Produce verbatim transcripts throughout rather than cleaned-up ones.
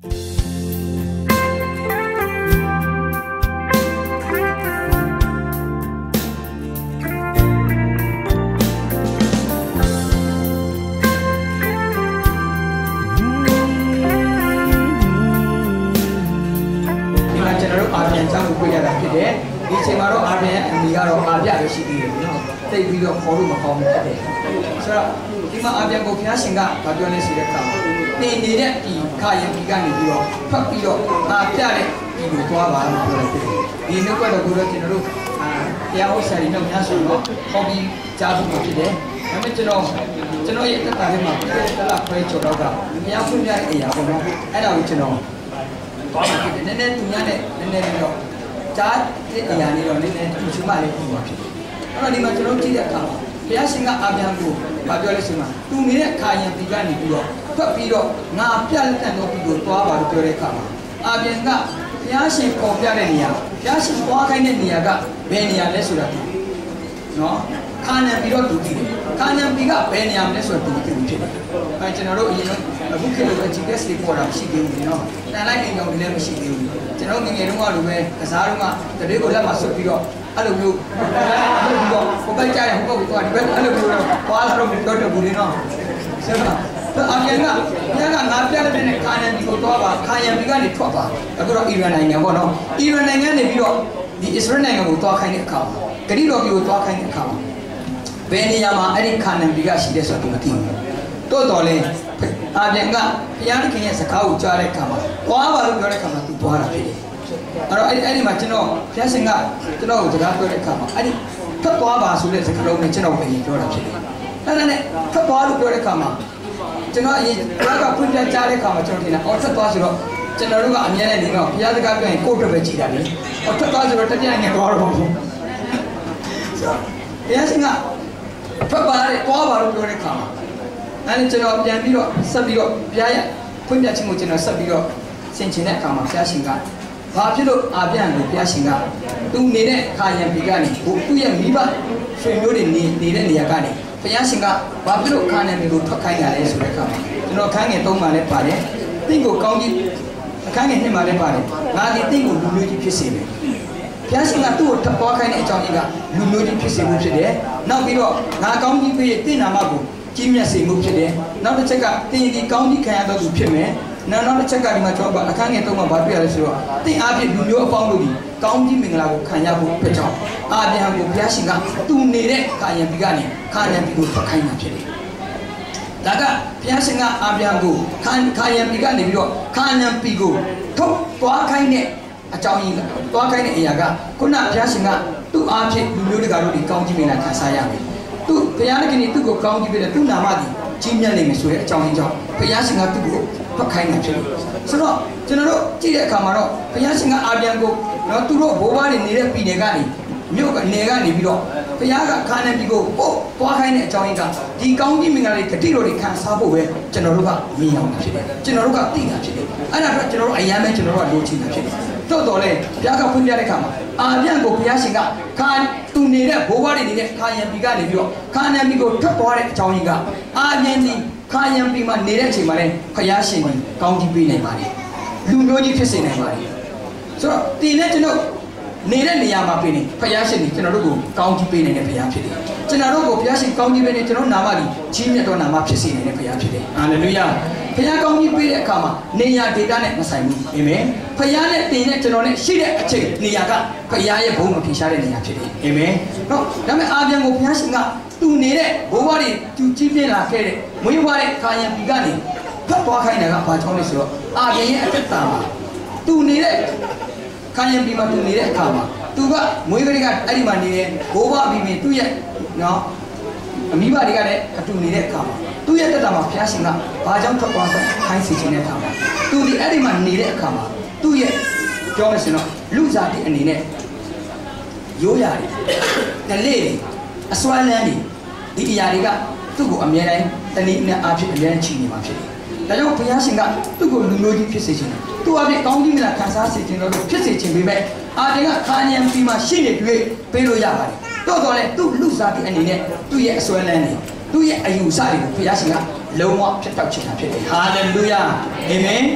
ဒီချိန်မှာတော့အားဖြင့်အမိကတော့အားပြပဲရှိသေးတယ်နော်တိတ်ပြီးတော့ခေါ်လို့မကောင်းဘူးဖြစ်တယ်ဆိုတော့ဒီမှာအားပြကိုဘုရားရှင်ကဗာပြောနေစီတဲ့အခါမှာတင်နေတဲ့ဒီခါယံဒီကနေပြီးတော့ဖတ်ပြီးတော့အားပြတဲ့ဒီကိုသွားပါလို့ပြောတယ်ဒီနှုတ်ကတော်ကိုတော့ကျွန်တော်တို့တရားဟောဆရာကြီးတို့များဆိုတော့ဟောပြီးကြားဖို့ဖြစ်တယ်ဒါပေမဲ့ကျွန်တော်ကျွန်တော်ရဲ့တက်တာလေးမှာတလားခွဲချော်တော့ကဘုရားဖွင့်ပြတဲ့အရာပေါ့နော်အဲ့ဒါကိုကျွန်တော်သွားမှဖြစ်တယ်နည်းနည်းသူများနဲ့နည်းနည်းလေးတော့ကြားတဲ့အရာလေးတော့နည်းနည်းသူချူမလေးပြီးသွားဖြစ်တယ်အဲ့တော့ဒီမှာကျွန်တော်ကြည့်တဲ့အခါမှာဘုရားရှင်ကအာဗျံကိုဗာပြောလဲဆိုမှာသူနေတဲ့ခါယံဒီကနေပြီးတော့ဖတ်ပြီးတော့ငါပြလက်တန်တော့ပြီးတော့သွားပါလို့ပြောတဲ့အခါမှာအာဗျံကဘုရားရှင်ပေါ်ပြတဲ့နေရာဘုရားရှင်သွားခိုင်းတဲ့နေရာကဘယ်နေရာလဲဆိုတာနော်ခါနံပြီးတော့သူကြည့်တယ်ခါနံပြီးကဘယ်နေရာလဲဆိုတော့သူကြည့်ဖြစ်တယ်အဲကျွန်တော်တို့အရင်ကအခုခေတ်လိုပဲ ဂျီ ပီ အက်စ် တွေပေါ်တာမရှိသေးဘူးနော်တန်လိုက်အိမ်ကောင်တွေလည်းမရှိသေးဘူးကျွန်တော်ငယ်ငယ်တုန်းကလိုပဲကစားတုန်းကတတိကိုလက်မှာဆွတ်ပြီးတော့အဲ့လိုမျိုးပြီးတော့ဟိုဘက်ကျရင်ဟိုဘက်ကိုသွားဒီဘက်အဲ့လိုမျိုးတော့သွားလာတော့တော့တဘူးလေနော်ဆက်ပါအပြင်ကညကငါပြတဲ့နဲ့ခါနံပြီးကိုသွားပါခါယံပြီးကနေထွက်ပါအခုတော့အီရန်နိုင်ငံပေါ့နော်အီရန်နိုင်ငံနေပြီးတော့ဒီအစ္စရေးနိုင်ငံကိုသွားခိုင်းတဲ့အခါမှာဂရိတော်ပြည်ကိုသွားခိုင်းတဲ့အခါမှာဘယ်နေရာမှာအဲ့ဒီခါနံပြီးကရှိတဲ့ဆိုတော့မသိဘူးတိုးတော်လဲအာပြန်ကဘုရားသခင်ရဲ့စကားကိုကြားတဲ့အခါမှာသွားပါလို့ပြောတဲ့အခါမှာသူသွားတာဖြစ်တယ်အဲ့တော့အဲ့ဒီအဲ့ဒီမှာကျွန်တော်ဘုရားရှင်ကကျွန်တော်ကိုစကားပြောတဲ့အခါမှာအဲ့ဒီဖတ်သွားပါဆိုတဲ့စကားလုံးနဲ့ကျွန်တော်ပြန်ပြောတာဖြစ်တယ်အဲ့ဒါနဲ့ဖတ်သွားလို့ပြောတဲ့အခါမှာကျွန်တော်အရင်ဘုရားကဖွင့်ပြကြားတဲ့အခါမှာကျွန်တော်ထင်တာအော်ဖတ်သွားဆိုတော့ကျွန်တော်တို့ကအမြဲတမ်းနေတော့ဘုရားစကားပြောရင်ကိုယ့်အတွက်ပဲကြည်တာလေအော်ဖတ်သွားဆိုတော့တပြိုင်နက်သွားတော့ဘူးဘုရားရှင်ကဖတ်ပါလေသွားပါလို့ပြောတဲ့အခါမှာအဲ့ဒီကျွန်တော်ပြန်ပြီးတော့ဆက်ပြီးတော့ဘုရားရဲ့ဖွင့်ပြခြင်းကိုကျွန်တော်ဆက်ပြီးတော့ဆင်ခြင်တဲ့အခါမှာဘုရားရှင်ကဘာဖြစ်လို့အာပြန်ကိုဘုရားရှင်ကသူနေတဲ့ခါယံပြည်ကနေသူ့ရဲ့မိဘဆွေမျိုးတွေနေနေတဲ့နေရာကနေဘုရားရှင်ကဘာဖြစ်လို့ခါယံပြည်ကိုထွက်ခိုင်းရလဲဆိုတဲ့အခါမှာကျွန်တော်ခန်းငယ်သုံးပါလဲပါတယ်တင့်ကိုကောင်းကြီးအခန်းငယ်နှစ်ပါလဲပါတယ်ငါဒီတင့်ကိုလူမျိုးကြီးဖြစ်စေမယ်ဘုရားရှင်ကသူ့ကိုထပ်ပွားခိုင်းတဲ့အကြောင်းကြီးကလူမျိုးကြီးဖြစ်စေမှုဖြစ်တယ်နောက်ပြီးတော့ငါကောင်းကြီးပေးတဲ့တင့်နာမကိုကြီးမြတ်စေမှုဖြစ်တယ်နောက်တစ်ချက်ကတင်ဒီကောင်းကြီးခံရတော့သူဖြစ်မယ်နောက်နောက်တစ်ချက်ကဒီမှာကျွန်တော်အခန်းငယ်သုံးမှာဗာပြရလဲဆိုတော့တင်အားဖြင့်လူမျိုးအပေါင်းတို့ဒီကောင်းကြီးမင်္ဂလာကိုခံရဖို့ဖြစ်ကြောင်းအာဗျံကိုဘုရားရှင်ကသူနေတဲ့ခါယံပြည်ကနေခါယံပြည်ကိုထွက်ခိုင်းတာဖြစ်တယ်ဒါကဘုရားရှင်ကအာဗျံကိုခါခါယံပြည်ကနေပြီးတော့ခါယံပြည်ကိုထုတ်သွားခိုင်းတဲ့အကြောင်းရင်းသွားခိုင်းတဲ့အရာကခုနဘုရားရှင်ကသူ့အားဖြင့်လူမျိုးတကာတို့ဒီကောင်းကြီးမင်္ဂလာခံစားရမယ်သူဘုရားသခင်ကသူ့ကိုကောင်းကြီးပေးတယ်သူ့နာမသည်ကြီးမြတ်နေမယ်ဆိုတဲ့အကြောင်းရင်းကြောင့်ဘုရားရှင်ကသူ့ကိုဖတ်ခိုင်းတာဖြစ်လို့ဆိုတော့ကျွန်တော်တို့ကြည့်တဲ့အခါမှာတော့ဘုရားရှင်ကအာပြန်ကိုတော့သူတို့ဘိုးဘွားတွေနေတဲ့ပြည်နယ်ကနေမြို့ကနေကနေပြီးတော့ဘုရားကခါနန်ပြည်ကိုပို့သွားခိုင်းတဲ့အကြောင်းရင်းကဒီကောင်းကြီးမင်္ဂလာတွေတတိတော်တွေခံစားဖို့ပဲကျွန်တော်တို့ကမြင်အောင်ဖြစ်တယ်ကျွန်တော်တို့ကသိတာဖြစ်တယ်အဲ့ဒါတော့ကျွန်တော်တို့အယမ်းပဲကျွန်တော်တို့ကလိုချင်တာဖြစ်တယ်တော့တော်လဲဘုရားကဖွင့်ပြတဲ့အခါမှာအာပြန်ကိုဘုရားရှင်ကခါသူနေတဲ့ဘိုးဘွားတွေနေတဲ့ခါယံပြည်ကနေပြီးတော့ခါနန်ပြည်ကိုထွက်သွားတဲ့အကြောင်းရင်းကအာပြန်ဒီခါယံပြည်မှာနေတဲ့အချိန်မှာလည်းဘုရားရှင်ကကောင်းကြီးပေးနိုင်ပါတယ်လူမျိုးကြီးဖြစ်စေနိုင်ပါတယ်ဆိုတော့ဒီနဲ့ကျွန်တော်နေတဲ့နေရာမှာပြင်နေဘုရားရှင်ကကျွန်တော်တို့ကိုကောင်းကြီးပေးနိုင်တဲ့ဘုရားဖြစ်တယ်ကျွန်တော်တို့ကိုဘုရားရှင်ကောင်းကြီးပေးနေကျွန်တော်နာမကြီးကြီးမြတ်တော်နာမဖြစ်စေနိုင်တဲ့ဘုရားဖြစ်တယ်ဟာလေလုယာဘုရားကောင်းကြီးပေးတဲ့အခါမှာနေရာဒေတာနဲ့မဆိုင်ဘူးအာမင်ဘုရားနဲ့တင်နဲ့ကျွန်တော်နဲ့ရှိတဲ့အချိန်နေရာကဘုရားရဲ့ဘုန်းတော်ထင်ရှားတဲ့နေရာဖြစ်တယ်အာမင်တော့ဒါပေမဲ့အာပြန်ကိုဘုရားရှင်ကသူနေတဲ့ဘိုးဘွားတွေသူကြီးပြင်းလာခဲ့တဲ့မွေးဖွားတဲ့ခါယံပြည်ကနေဖတ်သွားခိုင်းတာကဘာကြောင့်လဲဆိုတော့အာပြန်ရဲ့အသက်တာမှာသူနေတဲ့ခါယံပြည်မှာသူနေတဲ့အခါမှာသူကမွေးကလေးကအဲ့ဒီမှာနေတယ်ဘိုးဘွားပြီးပြီးသူ့ရဲ့နော်အမိဘတွေကလည်းအတူနေတဲ့အခါမှာသူ့ရဲ့တက်တာမှာဘုရားရှင်ကဘာကြောင့်ထွက်သွားဆိုင်ခိုင်းစီခြင်းတဲ့အခါမှာသူဒီအဲ့ဒီမှာနေတဲ့အခါမှာသူ့ရဲ့ပြောမယ်ဆိုတော့လူစားတဲ့အနေနဲ့ရိုးရာတွေတလေတွေအစွမ်းလန်းတွေဒီအရာတွေကသူ့ကိုအမြဲတမ်းတနည်းနဲ့အားဖြင့်အမြဲတမ်းချီနေမှာဖြစ်တယ်။ဒါကြောင့်ဘုရားရှင်ကသူ့ကိုလူမျိုးကြီးဖြစ်စေခြင်းသူ့အပြင်ကောင်းကြီးမလားခံစားစေခြင်းတို့ဖြစ်စေခြင်းပေမဲ့အာတင်ကခါညံပြီးမှရှိနေတွေ့ပေးလို့ရပါတယ်။တော့တော်လဲသူ့လူစားတဲ့အနေနဲ့သူ့ရဲ့အစွမ်းလန်းတွေသူ့ရဲ့အယူဆတွေကိုဘုရားရှင်ကလုံးဝဖြတ်တောက်ချင်တာဖြစ်တယ်။ဟာလေလုယာအာမင်။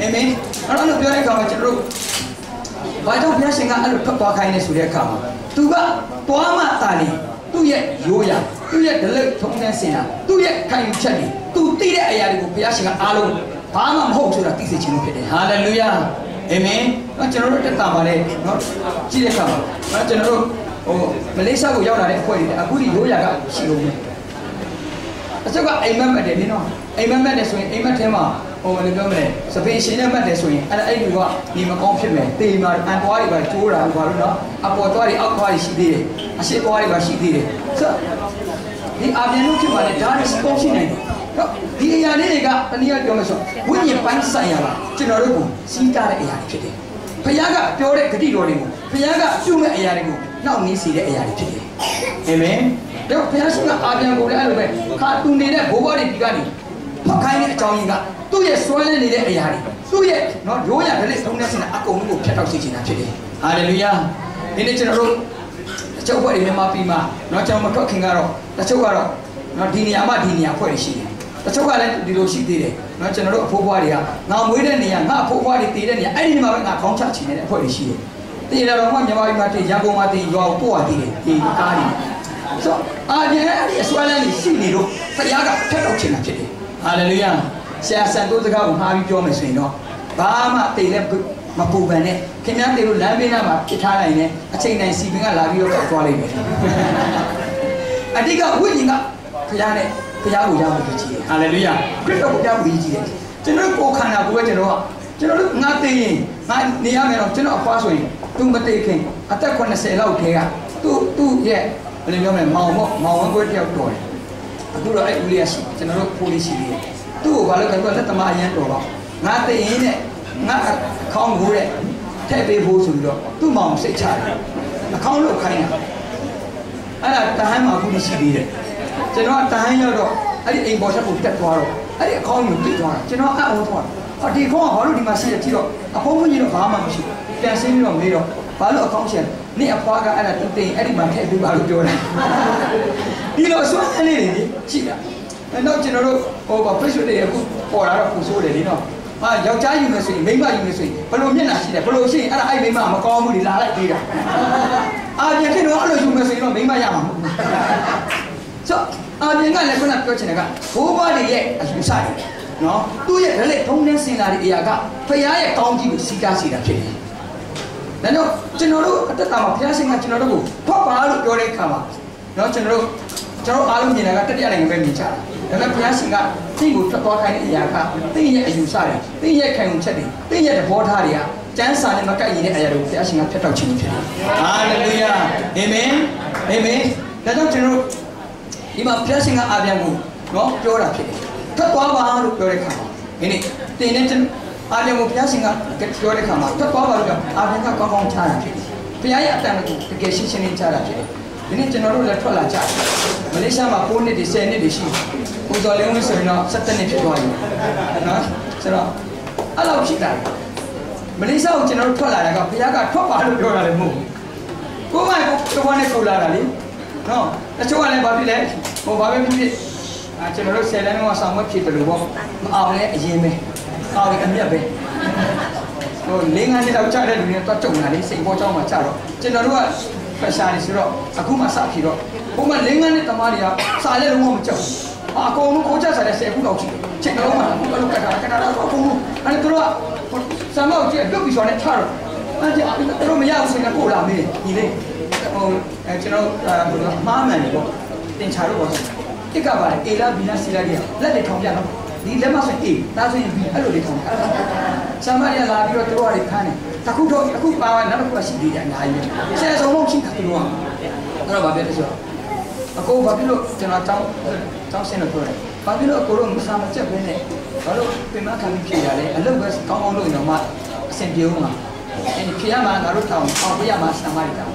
အာမင်အဲ့တော့ပြောတဲ့အခါမှာကျွန်တော်တို့ဘာကြောင့်ဘုရားရှင်ကအဲ့လိုထွက်သွားခိုင်းနေဆိုတဲ့အခါမှာသူကတွားမှတာနေသူ့ရဲ့ရိုးရာသူ့ရဲ့ဒလိထုံးတဲ့စင်တာသူ့ရဲ့ခံယူချက်တွေသူသိတဲ့အရာတွေကိုဘုရားရှင်ကအားလုံးဘာမှမဟုတ်ဆိုတာသိစေချင်လို့ဖြစ်တယ်ဟာလေလုယာအာမင်တော့ကျွန်တော်တို့တက်တာပါလေနော်ကြည့်တဲ့အခါမှာနော်ကျွန်တော်တို့ဟိုမလေးရှားကိုရောက်လာတဲ့အဖွဲ့တွေအခုဒီရိုးရာကရှိလို့မယ်အချက်ကအိမ်မက်မက်တယ်ဒီနော်အိမ်မက်မက်တယ်ဆိုရင်အိမ်မက်ထဲမှာဟိုလည်းပြောမလဲစပင်းရှင်နဲ့မက်တယ်ဆိုရင်အဲ့ဒါအဲ့ဒီကနေမကောင်းဖြစ်မယ်တေးမှာအန်ပွားတွေပါကျိုးတာဘာလို့နော်အပေါ်သွားတွေအောက်သွားတွေရှိသေးတယ်အရှိသွားတွေပါရှိသေးတယ်ဆိုဒီအာပြန်လို့ဖြစ်ပါလေဒါတွေစပေါ်ရှိနေတယ်တော့ဒီအရာလေးတွေကတနည်းအားပြောမယ်ဆိုဝိညာဉ်ပိုင်းဆိုင်ရာပါကျွန်တော်တို့ကိုစီးတာတဲ့အရာတွေဖြစ်တယ်ဘုရားကပြောတဲ့ဂတိတော်တွေကိုဘုရားကပြုမဲ့အရာတွေကိုနှောင့်နှေးစေတဲ့အရာတွေဖြစ်တယ်အာမင်တော့ဘုရားရှင်ကအာပြန်ကိုလည်းအဲ့လိုပဲခါတူနေတဲ့ဘိုးဘွားတွေဒီကနေဖတ်ခိုင်းတဲ့အကြောင်းရင်းကသူ့ရဲ့စွဲလန်းနေတဲ့အရာတွေသူ့ရဲ့နော်ရိုးရာဒလိထုံးတဲ့စင်တာအကုန်လုံးကိုဖျက်တောက်စေချင်တာဖြစ်တယ်ဟာလေလုယာဒီနေ့ကျွန်တော်တို့အချုပ်ဘွဲ့တွေမြန်မာပြည်မှာနော်ကျွန်တော်မထွက်ခင်ကတော့အချုပ်ကတော့နော်ဒီနေရာမှာဒီနေရာဖွဲ့ရှိတယ်အချုပ်ကလည်းဒီလိုရှိသေးတယ်နော်ကျွန်တော်တို့အဖိုးဘွားတွေကငါမွေးတဲ့နေရာငါအဖိုးဘွားတွေတည်တဲ့နေရာအဲ့ဒီမှာပဲငါခေါင်းချချင်တဲ့အဖွဲ့တွေရှိတယ်တည်တယ်တော့မှမြန်မာပြည်မှာတည်ရန်ကုန်မှာတည်ရွာကိုပို့ရသေးတယ်ဒီကားတွေဆိုအာပြန်အဲ့ဒီအစွဲလန်းတွေရှိနေတော့ဖခင်ကဖျက်တောက်ချင်တာဖြစ်တယ်ဟာလေလုယာဆရာဆန်တို့စကားကိုမှားပြီးပြောမယ်ဆိုရင်တော့ဘာမှတိတ်လည်းမပူပန်နဲ့ခင်ဗျားတို့လမ်းဘေးနားမှာပြထားနိုင်တယ်အချိန်တိုင်းစီပင်ကလာပြီးတော့သွားလိုက်မယ်အတိကဝိညာဉ်ကဖခင်နဲ့ဖခင်ကိုရောက်ပြီးကြည့်တယ်ဟာလေလုယာခရစ်တော်ကိုရောက်ပြီးကြည့်တယ်ကျွန်တော်ကိုခန္ဓာကိုယ်ကကျွန်တော်ကကျွန်တော်တို့ငါသိရင်ငါနေရမယ်တော့ကျွန်တော်အဖွားဆိုရင်သူမသိခင်အသက်eightyလောက်ထဲကသူ့သူ့ရဲ့ဘယ်လိုပြောမလဲမောင်မောင်မောင်ဝန်းကွဲတယောက်တော်တယ်အခုတော့အဲ့ဦးလေးကရှိကျွန်တော်တို့ဖိုးလေးရှိသေးတယ်သူ့ကိုဘာလို့လဲသူကလက်သမားအရန်တော်တော့ငါသိရင်နဲ့ငါအခေါင်းကိုတဲ့ထည့်ပေးဖို့ဆိုပြီးတော့သူ့မောင်စိတ်ချတယ်အခေါင်းလို့ခိုင်းတာအဲ့ဒါတဟန်းမှာခုရှိသေးတယ်ကျွန်တော်ကတဟန်းရောက်တော့အဲ့ဒီအိမ်ပေါ်ချက်ကိုတက်သွားတော့အဲ့ဒီအခေါင်းကိုပြစ်သွားတာကျွန်တော်အံ့ဩသွားတာဒီခေါင်းကဘာလို့ဒီမှာရှိရကြည့်တော့အဖုံးမကြီးတော့ဘာမှမရှိဘူးပြန်ဆင်းပြီးတော့မေးတော့ဘာလို့အခေါင်းရှင်နေ့အဖွားကအဲ့ဒါသူသိရင်အဲ့ဒီမှာထည့်ပေးပါလို့ပြောတယ်ဒီလိုဆွမ်းအလေးတွေရှိတာအဲ့တော့ကျွန်တော်တို့ဟိုဘာ Facebook တွေအခုပေါ်လာတော့ပူဆိုးတယ်လေနော်ဟာယောက်ျားယူမယ်ဆိုရင်မိန်းမယူမယ်ဆိုရင်ဘယ်လိုမျက်နှာရှိတယ်ဘယ်လိုရှိရင်အဲ့ဒါအဲ့မိန်းမမကောင်းဘူးလေလာလိုက်သေးတာအာပြန်ဖြစ်တော့အဲ့လိုယူမယ်ဆိုရင်တော့မိန်းမရမှာမဟုတ်ဘူးဆိုအာပြန်ကလည်းခုနပြောချင်တယ်ကဘိုးဘွားတွေရဲ့အယူဆတွေနော်သူ့ရဲ့လက်လက်ထုံးတဲ့စင်လာတဲ့အရာကဖခင်ရဲ့ကောင်းကြီးကိုစီးကားစီတာဖြစ်တယ်ဒါကြောင့်ကျွန်တော်တို့အတ္တမှာဘုရားရှင်ကကျွန်တော်တို့ကိုဖောက်ပါလို့ပြောတဲ့အခါမှာနော်ကျွန်တော်တို့ကျွန်တော်အားလုံးမြင်တာကတတိယနိုင်ငံပဲမြင်ကြတာဒါပေမဲ့ဘုရားရှင်ကသိကိုထွက်သွားခိုင်းတဲ့အရာကသိရဲ့အယူဆတွေသိရဲ့ခံယူချက်တွေသိရဲ့သဘောထားတွေကကျမ်းစာနဲ့မကိုက်ညီတဲ့အရာတွေကိုဘုရားရှင်ကဖျက်တောက်ခြင်းဖြစ်တယ်ဟာလေလုယာအာမင်အာမင်ဒါကြောင့်ကျွန်တော်တို့ဒီမှာဘုရားရှင်ကအာပြန်ကိုနော်ပြောတာဖြစ်တယ်ထွက်သွားပါလို့ပြောတဲ့အခါမှာဒီနေ့တင်နေကျွန်အာပြန်ကိုဘုရားရှင်ကပြောတဲ့အခါမှာထွက်သွားပါလို့အာပြန်ကကောင်းကောင်းချတာဖြစ်တယ်ဘုရားရဲ့အတန်ကိုတကယ်ရှင်းရှင်းလင်းချတာဖြစ်တယ်ဒီနေ့ကျွန်တော်တို့လည်းထွက်လာကြတယ်မလေးရှားမှာfourနှစ်တွေtenနှစ်တွေရှိပူဇော်လင်းဝင်ဆိုရင်တော့sevenနှစ်ဖြစ်သွားပြီနော်ဆိုတော့အဲ့လိုဖြစ်တာမလေးရှားကိုကျွန်တော်တို့ထွက်လာတာကဘုရားကထွက်ပါလို့ပြောတာလည်းမဟုတ်ဘူးကိုယ်မှကိုယ်နဲ့ကိုလာတာလေနော်တချို့ကလည်းဘာဖြစ်လဲဟိုဘာပဲဖြစ်ဖြစ်အာကျွန်တော်တို့ဆယ်လမ်းတော့ဆောင်မဖြစ်တယ်လို့ပေါ့မအောင်လဲအရင်ပဲအောင်အမြတ်ပဲဟိုလေးငါးနှစ်လောက်ကြာတဲ့လူတွေတော့ကြုံလာလေစိတ်ပေါ်ကြောင်းမှာကြာတော့ကျွန်တော်တို့ကဖက်ရှာနေဆိုတော့အခုမှစဖြစ်တော့ဘုံမလေးငါးနှစ်တမားတွေကစာလဲလုံးဝမကြောက်ဘူးအကုန်လုံးကိုကြစားတဲ့ဆယ်ခုလောက်ရှိတယ်ချိန်တော့မှဘယ်လိုကတာကတာတော့အကုန်လုံးအဲ့ဒါတို့ကစမောက်ကြည့်ပြုတ်ပြီးဆိုတော့ထားတော့အဲ့ဒါတို့မရဘူးဆိုရင်ပို့လာမေးညီလေးဟိုအဲကျွန်တော်ဟိုမှားမှန်တယ်ပေါ့တင်ချလို့ပေါ့တစ်ကပါလေအေလာဘီနာစီလာကြီးလက်တွေထောင်ပြတော့ဒီလက်မဆိုအေဒါဆိုရင်ဘီအဲ့လိုလေးထောင်အဲ့ဒါဆမ်မာရီလာပြီးတော့တို့ကခန်းနေတခုတော့အခုပါဝါနောက်တစ်ခုရှိသေးတယ်အများကြီးဆယ်ဆုံးလုံးရှိတာတို့ကအဲ့တော့ဗာပြတယ်ဆိုအကိုဘာဖြစ်လို့ကျွန်တော်တောင်းတောင်းစင်းလို့ပြောတယ်ဘာဖြစ်လို့အကိုတို့မစားမချက်ပဲနဲ့ဘာလို့ပြင်မခံပြီးဖြစ်ရလဲအလုပ်ပဲကောင်းကောင်းလုပ်ရင်တော့မှအဆင်ပြေဦးမှာအဲ့ဒီဖြစ်ရမှာငါတို့တောင်းအောင်ပြရမှာဆမ်မာရီတောင်း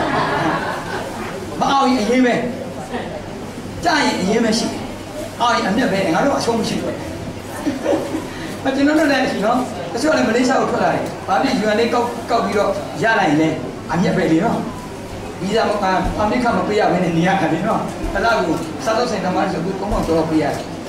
မအောင်ရင်အရေးပဲကြာရင်အရေးမရှိအောင်ရင်အမြတ်ပဲငါတို့အရှုံးမရှိဘူးမကျွန်တော်တို့လည်းနော်တချို့လည်းမလေးရှားကိုထွက်လာတယ်ဘာဖြစ်ယူအန်လေးကောက်ကောက်ပြီးတော့ရလိုက်လဲအမြတ်ပဲလေနော်ဗီဇာမကအမေရိကမပေးရဘဲနဲ့နေရတယ်နော်အဲ့ဒါကိုစားတော့ဆိုင်တမားဆိုအခုကောင်းအောင်တော့ပေးရတယ်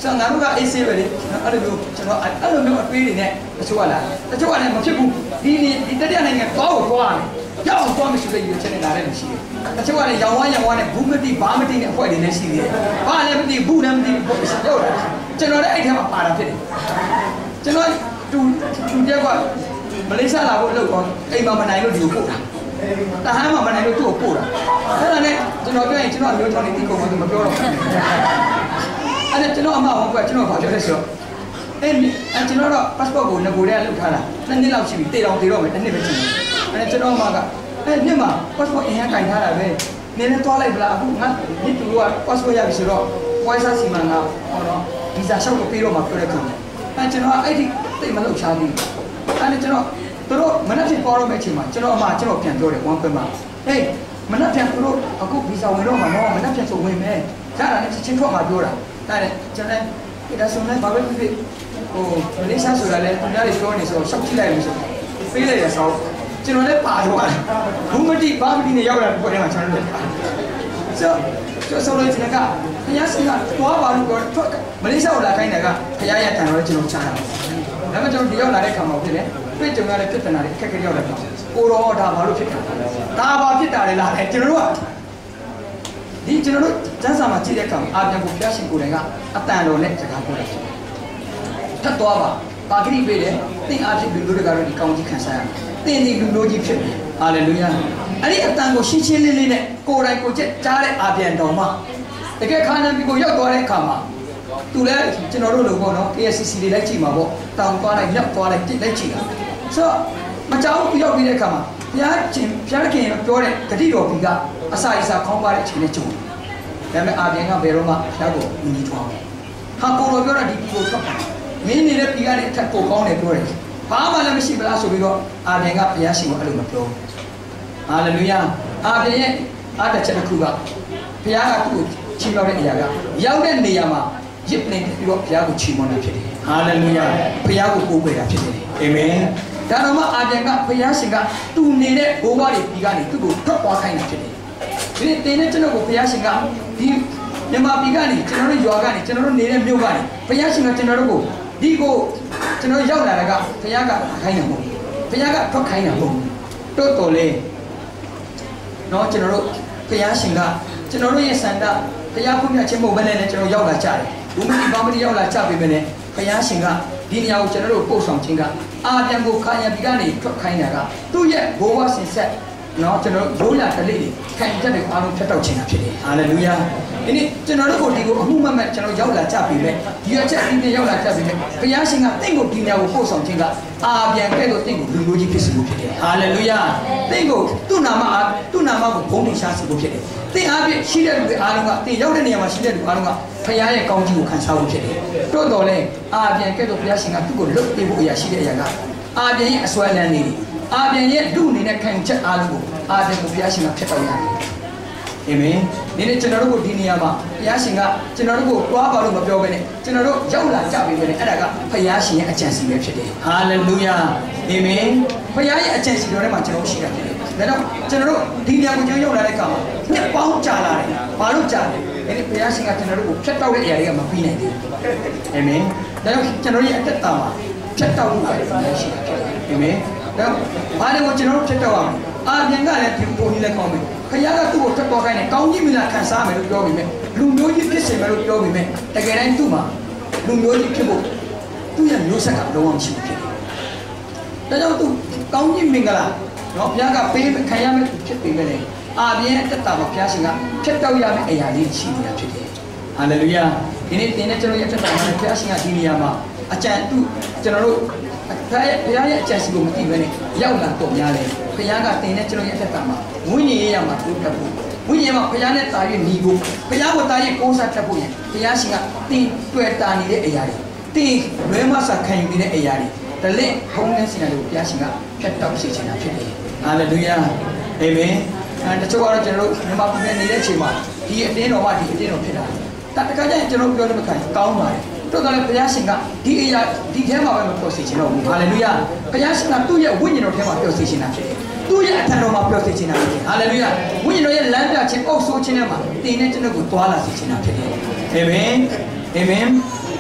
저 나루가 에이세 베리 알로 저 알로 몇 페이네 저와라 저와네 뭐ဖြစ်ဘူးဒီဒီတတိယနိုင်ငံတော့သွားတယ်ရောက်သွားမှရှိတဲ့ရွေးချက်နဲ့လာတဲ့လူရှိတယ်저와네ရောင်ဝါရောင်ဝါနဲ့ဘူးမတိဘာမတိနဲ့အဖွဲ့တွေလည်းရှိသေးတယ်ဘာလည်းမတိဘူးလည်းမတိဘူးရောက်လာကျွန်တော်လည်းအဲ့ထဲမှာပါတာဖြစ်တယ်ကျွန်တော်တူတူတယောက်ကမလေးရှားလာဖို့လုပ်တော့အိမ်မှာမနိုင်လို့ဒီကိုပို့တာတဟမ်းမှာမနိုင်လို့သူ့ကိုပို့တာအဲ့ဒါနဲ့ကျွန်တော်ပြောရင်ကျွန်တော်မျိုးထောင်နေတိကုန်မှမပြောတော့ဘူးအဲ့ဒါကျွန်တော်အမဟုတ်ကကျွန်တော်ဘာပြောလဲဆိုတော့အဲ့အဲ့ကျွန်တော်တော့ passport ကိုငကိုတည်းကလုပ်ထားတာနှစ်နှစ်လောက်ရှိပြီတေတောင်တေတော့မယ်တစ်နှစ်ပဲရှိတယ်အဲ့ကျွန်တော်အမကအဲ့နှစ်မှာ passport အရင်ကင်ထားတာပဲနင်းနဲ့သွားလိုက်ဗလားအခုငါဒီတူက passport ရပြီဆိုတော့ voice စီမံကဟောတော့ visa လျှောက်လို့ပြီးတော့မှပြောတဲ့ခါအဲ့ကျွန်တော်အဲ့ဒီတိတ်မလုပ်ချသေးဘူးအဲ့ကျွန်တော်တို့မနက်ဖြန်ပေါ်တော့မယ့်အချိန်မှာကျွန်တော်အမကျွန်တော်ပြန်ပြောတယ်ဝမ်ပင်မှာဟေးမနက်ဖြန်တို့အခု visa ဝင်တော့မှာနော်မနက်ဖြန်ဆိုဝင်မယ်ဒါကလည်းချင်းထွက်မှာပြောတာဒါနဲ့ကျွန်တော်ဒီဒါဆိုလည်းဘာပဲဖြစ်ဖြစ်ဟိုမလေးရှားဆိုတာလည်းသူများတွေပြောနေဆိုတော့ရှောက်ကြည့်လိုက်လို့ဆိုပေးလိုက်ရဆောက်ကျွန်တော်လည်းပါတော့ဘူးမတိဘာမတိနဲ့ရောက်လာတဲ့ဘက်ထဲမှာကျွန်တော်လည်းဆိုတော့ဆိုတော့ကျွန်တော်ကခရစင်ကသွားပါလို့ပြောမလေးရှားကိုလာခိုင်းတယ်ကခရရတန်တော့ကျွန်တော်ချတာဒါပေမဲ့ကျွန်တော်ဒီရောက်လာတဲ့ခါမှာဖြစ်တယ်တွေ့ကြုံရတဲ့ပြဿနာတွေအခက်အခဲရောက်လာတော့ကိုရောဒါဘာလို့ဖြစ်တာဒါဘာဖြစ်တာလဲလားကျွန်တော်တို့ကဒီကျွန်တော်တို့စမ်းစာမှာကြည့်တဲ့အခါအာပြန်ကိုဖျားရှင်ကိုယ်တိုင်ကအတန်တော်နဲ့စကားပြောတာဖြစ်ထပ်သွားပါပါဂရိပေးတယ်သင်အားဖြင့်လူတို့တွေကတော့ဒီကောင်းကြီးခံစားရမယ်သင်ဒီလူမျိုးကြီးဖြစ်တယ်ဟာလေလုယာအဲ့ဒီအတန်ကိုရှင်းရှင်းလင်းလင်းနဲ့ကိုယ်တိုင်ကိုယ်ချက်ကြားတဲ့အာပြန်တော်မှာတကယ်ခါနန်ပြည်ကိုရောက်သွားတဲ့အခါမှာသူလည်းကျွန်တော်တို့လိုပေါ့နော် K S C C တွေလိုက်ကြည့်မှာပေါ့တောင်သွားလိုက်မြောက်သွားလိုက်တိတ်လိုက်ကြည့်တာဆိုတော့မကြောက်ဘူးရောက်ပြီးတဲ့အခါမှာဘုရားရှင်ဘုရားခင်ပြောတဲ့ဂတိတော်ကြီးကအစာအစာခေါင်းပါတဲ့အချိန်နဲ့ကြုံတယ်ဒါပေမဲ့အာပြန်ကဘယ်တော့မှဘုရားကိုမညီထွားဘူးဟာကိုလိုပြောတာဒီကိုထွက်ပါမင်းနေတဲ့ပြည်ကနေအထက်ကိုကောင်းတယ်ပြောတယ်ဘာမှလည်းမရှိဘူးလားဆိုပြီးတော့အာပြန်ကဘုရားရှင်ကိုအဲ့လိုမပြောဟာလေလုယာအာပြန်ရဲ့အားတစ်ချက်တစ်ခုကဘုရားကသူ့ကိုချီးမြှောက်တဲ့အရာကရောက်တဲ့နေရာမှာရစ်နေပြီးတော့ဘုရားကိုချီးမွမ်းတာဖြစ်တယ်ဟာလေလုယာဘုရားကိုကိုးကွယ်တာဖြစ်တယ်အာမင်ဒါတော့မှအာပြန်ကဘုရားရှင်ကသူနေတဲ့ဘိုးဘွားတွေပြည်ကနေသူ့ကိုထွက်သွားခိုင်းတာဖြစ်တယ်ဒီနေ့တင်းနဲ့ကျွန်တော်ကိုဘုရားရှင်ကဒီမြန်မာပြည်ကနေကျွန်တော်တို့ရွာကနေကျွန်တော်တို့နေတဲ့မြို့ကနေဘုရားရှင်ကကျွန်တော်တို့ကိုဒီကိုကျွန်တော်ရောက်လာတာကဘုရားကခိုင်းတာမဟုတ်ဘုရားကထွက်ခိုင်းတာမဟုတ်တိုးတော်လေနော်ကျွန်တော်တို့ဘုရားရှင်ကကျွန်တော်တို့ရဲ့စံတာဘုရားဖွင့်ပြခြင်းမဟုတ်ဘဲနဲ့ကျွန်တော်ရောက်လာကြတယ်ဘူးမတိဘာမတိရောက်လာကြပြီပဲနဲ့ဘုရားရှင်ကဒီနေရာကိုကျွန်တော်တို့ပို့ဆောင်ခြင်းကအာပြန်ကိုခါရပြည်ကနေထွက်ခိုင်းတာကသူ့ရဲ့ဘိုးဘွားဆင်ဆက်နော်ကျွန်တော်ရိုးလာတလေးတွေခိုင်တက်တဲ့အားလုံးဖြတ်တောက်ခြင်းတာဖြစ်တယ်ဟာလေလုယာဒီနေ့ကျွန်တော်တို့ကိုဒီကိုအမှုမမဲ့ကျွန်တော်ရောက်လာကြပြီပဲဒီအချက်အင်းရောက်လာကြပြီပဲဘုရားရှင်ကတင့်ကိုဒီနေရာကိုပို့ဆောင်ခြင်းကအာပြန်ကဲ့သို့တင့်ကိုလူမျိုးကြီးဖြစ်စေဖို့ဖြစ်တယ်ဟာလေလုယာတင့်ကိုသူ့နာမအားသူ့နာမကိုဘုန်းတင်ရှားစေဖို့ဖြစ်တယ်သင်အားဖြင့်ရှိတဲ့လူတွေအားလုံးကသင်ရောက်တဲ့နေရာမှာရှိတဲ့လူအားလုံးကဘုရားရဲ့ကောင်းကြီးကိုခံစားဖို့ဖြစ်တယ်တိုးတော်လဲအာပြန်ကဲ့သို့ဘုရားရှင်ကသူ့ကိုလွတ်ပေးဖို့အရာရှိတဲ့အရာကအာပြန်ရဲ့အစွဲလန်းနေတယ်အာပြန်ရဲ့ဒုအနေနဲ့ခံချက်အားလုံးကိုအာပြန်ကိုဘုရားရှင်ကဖျက်တော်ရတယ်အာမင်ဒီနေ့ကျွန်တော်တို့ကိုဒီနေရာမှာဘုရားရှင်ကကျွန်တော်တို့ကိုတွားပါလို့မပြောဘဲနဲ့ကျွန်တော်တို့ရောက်လာကြပြီပဲနဲ့အဲ့ဒါကဘုရားရှင်ရဲ့အကြံစီပဲဖြစ်တယ်ဟာလေလုယာအာမင်ဘုရားရဲ့အကြံစီတော်ထဲမှာကျွန်တော်ရှိတာဖြစ်တယ်ဒါကြောင့်ကျွန်တော်တို့ဒီနေရာကိုကျွန်တော်ရောက်လာတဲ့အခါမှာနှစ်ပေါင်းကြာလာတယ်ဘာလို့ကြာလဲဒီဘုရားရှင်ကကျွန်တော်တို့ကိုဖျက်တောက်တဲ့အရာတွေကမပြီးနိုင်သေးဘူးအာမင်ဒါကြောင့်ကျွန်တော်ရဲ့အသက်တာမှာဖျက်တောက်မှုကလည်းရှိတာဖြစ်တယ်အာမင်ဒါဘာလို့ကျွန်တော်တို့ဖျက်တောက်အောင်အာပြန်ကလည်းဒီပုံကြီးလည်းကောင်းမယ်ခရကသူ့ကိုထွက်သွားခိုင်းတယ်ကောင်းကြီးမလားခံစားမယ်လို့ပြောပြီးမြဲလူမျိုးကြီးဖြစ်စေမယ်လို့ပြောပြီးမြဲတကယ်တမ်းသူ့မှာလူမျိုးကြီးဖြစ်ဖို့သူ့ရဲ့မျိုးဆက်ကလုံးဝမရှိဘူးဖြစ်တယ်ဒါကြောင့်သူကောင်းကြီးမင်္ဂလာနော်ဘုရားကပေးခံရမယ်ဖြစ်ပေမဲ့လည်းအာပြန်အသက်တာမှာဘုရားရှင်ကဖျက်တောက်ရမယ့်အရာလေးရှိနေတာဖြစ်တယ်ဟာလေလုယာဒီနေ့သင်နဲ့ကျွန်တော်ရဲ့အသက်တာမှာဘုရားရှင်ကဒီနေရာမှာအကြံသူကျွန်တော်တို့ဘုရားရဲ့ဘုရားရဲ့အကြံစီကိုမသိဘဲနဲ့ရောက်လာတော့များတယ်ဘုရားကသင်နဲ့ကျွန်တော်ရဲ့အသက်တာမှာဝိညာဉ်ရေးရမှာတိုးတက်ဖို့ဝိညာဉ်မှာဘုရားနဲ့တာ၍ညီဖို့ဘုရားကိုတာ၍ကိုးစားတတ်ဖို့ရင်ဘုရားရှင်ကသင်တွေ့တာနေတဲ့အရာတွေသင်လွဲမဆာခံယူနေတဲ့အရာတွေတလက်ဘုံနဲ့ဆင်ရလို့ဘုရားရှင်ကဖျက်တောက်စေချင်တာဖြစ်တယ်ဟာလေလုယာအာမင်အဲတချို့ကတော့ကျွန်တော်တို့မြန်မာပြည်နေတဲ့အချိန်မှာဒီအတင်းတော်ကဒီအတင်းတော်ဖြစ်တာတခါကျရင်ကျွန်တော်ပြောလို့မခံကောင်းပါတယ်တို့ကလည်းဘုရားရှင်ကဒီအရာဒီထဲမှာပဲမပြောစေချင်တော့ဘူးဟာလေလုယာဘုရားရှင်ကသူ့ရဲ့ဝိညာဉ်တော်ထဲမှာပြောစေချင်တာဖြစ်တယ်သူ့ရဲ့အထံတော်မှာပြောစေချင်တာဖြစ်တယ်ဟာလေလုယာဝိညာဉ်တော်ရဲ့လမ်းပြခြင်းအုပ်ဆိုးခြင်းထဲမှာသင်နဲ့ကျွန်တော်ကိုတွာလာစေချင်တာဖြစ်တယ်အာမင်အာမင်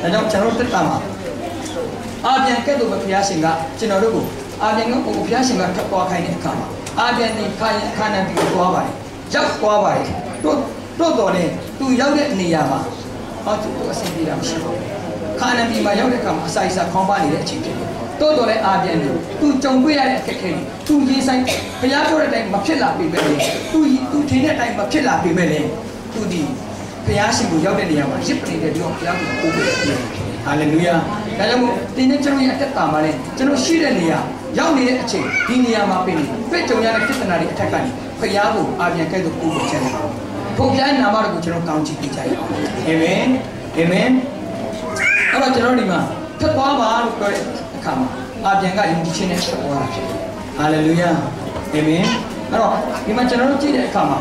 나중 저런 뜻 담아 아비안 깨도 그 피하신가 지나르고 아비안은 그 피하신가 탁과 가이네 가마 아비안이 가 가는 비고 도와봐리 약 도와봐리 또또 도네 또ရောက်တဲ့ နေရာမှာဟောသူအဆင်ပြေတာမရှိဘူးခါနန်ဒီမှာရောက်တဲ့အခါမှာအစာအစာခေါင်းပါနေတဲ့အချိန်ဖြစ်တယ်တိုးတော်လည်းအာပြန်တယ်သူကြုံတွေ့ရတဲ့အခက်အခဲတွေသူရေးဆိုင်ဘုရားပြောတဲ့အတိုင်းမဖြစ်လာပြီပဲလေသူသူထင်တဲ့အတိုင်းမဖြစ်လာပြီပဲလေသူဒီဘုရားရှင်ကိုရောက်တဲ့နေရာမှာရစ်ပနေတဲ့ပြောဘုရားကိုပို့ပေးတယ်ဟာလေလုယာဒါကြောင့်မို့ဒီနေ့ကျွန်တော်ရဲ့အသက်တာမှာလည်းကျွန်တော်ရှိတဲ့နေရာရောက်နေတဲ့အချိန်ဒီနေရာမှာပြင်နေပြည့်ကြုံရတဲ့ပြဿနာတွေအထက်ကနေဘုရားကိုအာပြန်ကဲ့သို့ပို့ပေးချင်တယ်ဘုရားနာမတော်ကိုကျွန်တော်ကောင်းချီးပေးကြရအောင်အာမင်အာမင်အဲ့တော့ကျွန်တော်ဒီမှာထပ်သွားပါလို့ပြောတဲ့အခါမှာအာပြန်ကယုံကြည်ခြင်းနဲ့ဆက်သွားတာဖြစ်တယ်ဟာလေလုယာအာမင်အဲ့တော့ဒီမှာကျွန်တော်တို့ကြည့်တဲ့အခါမှာ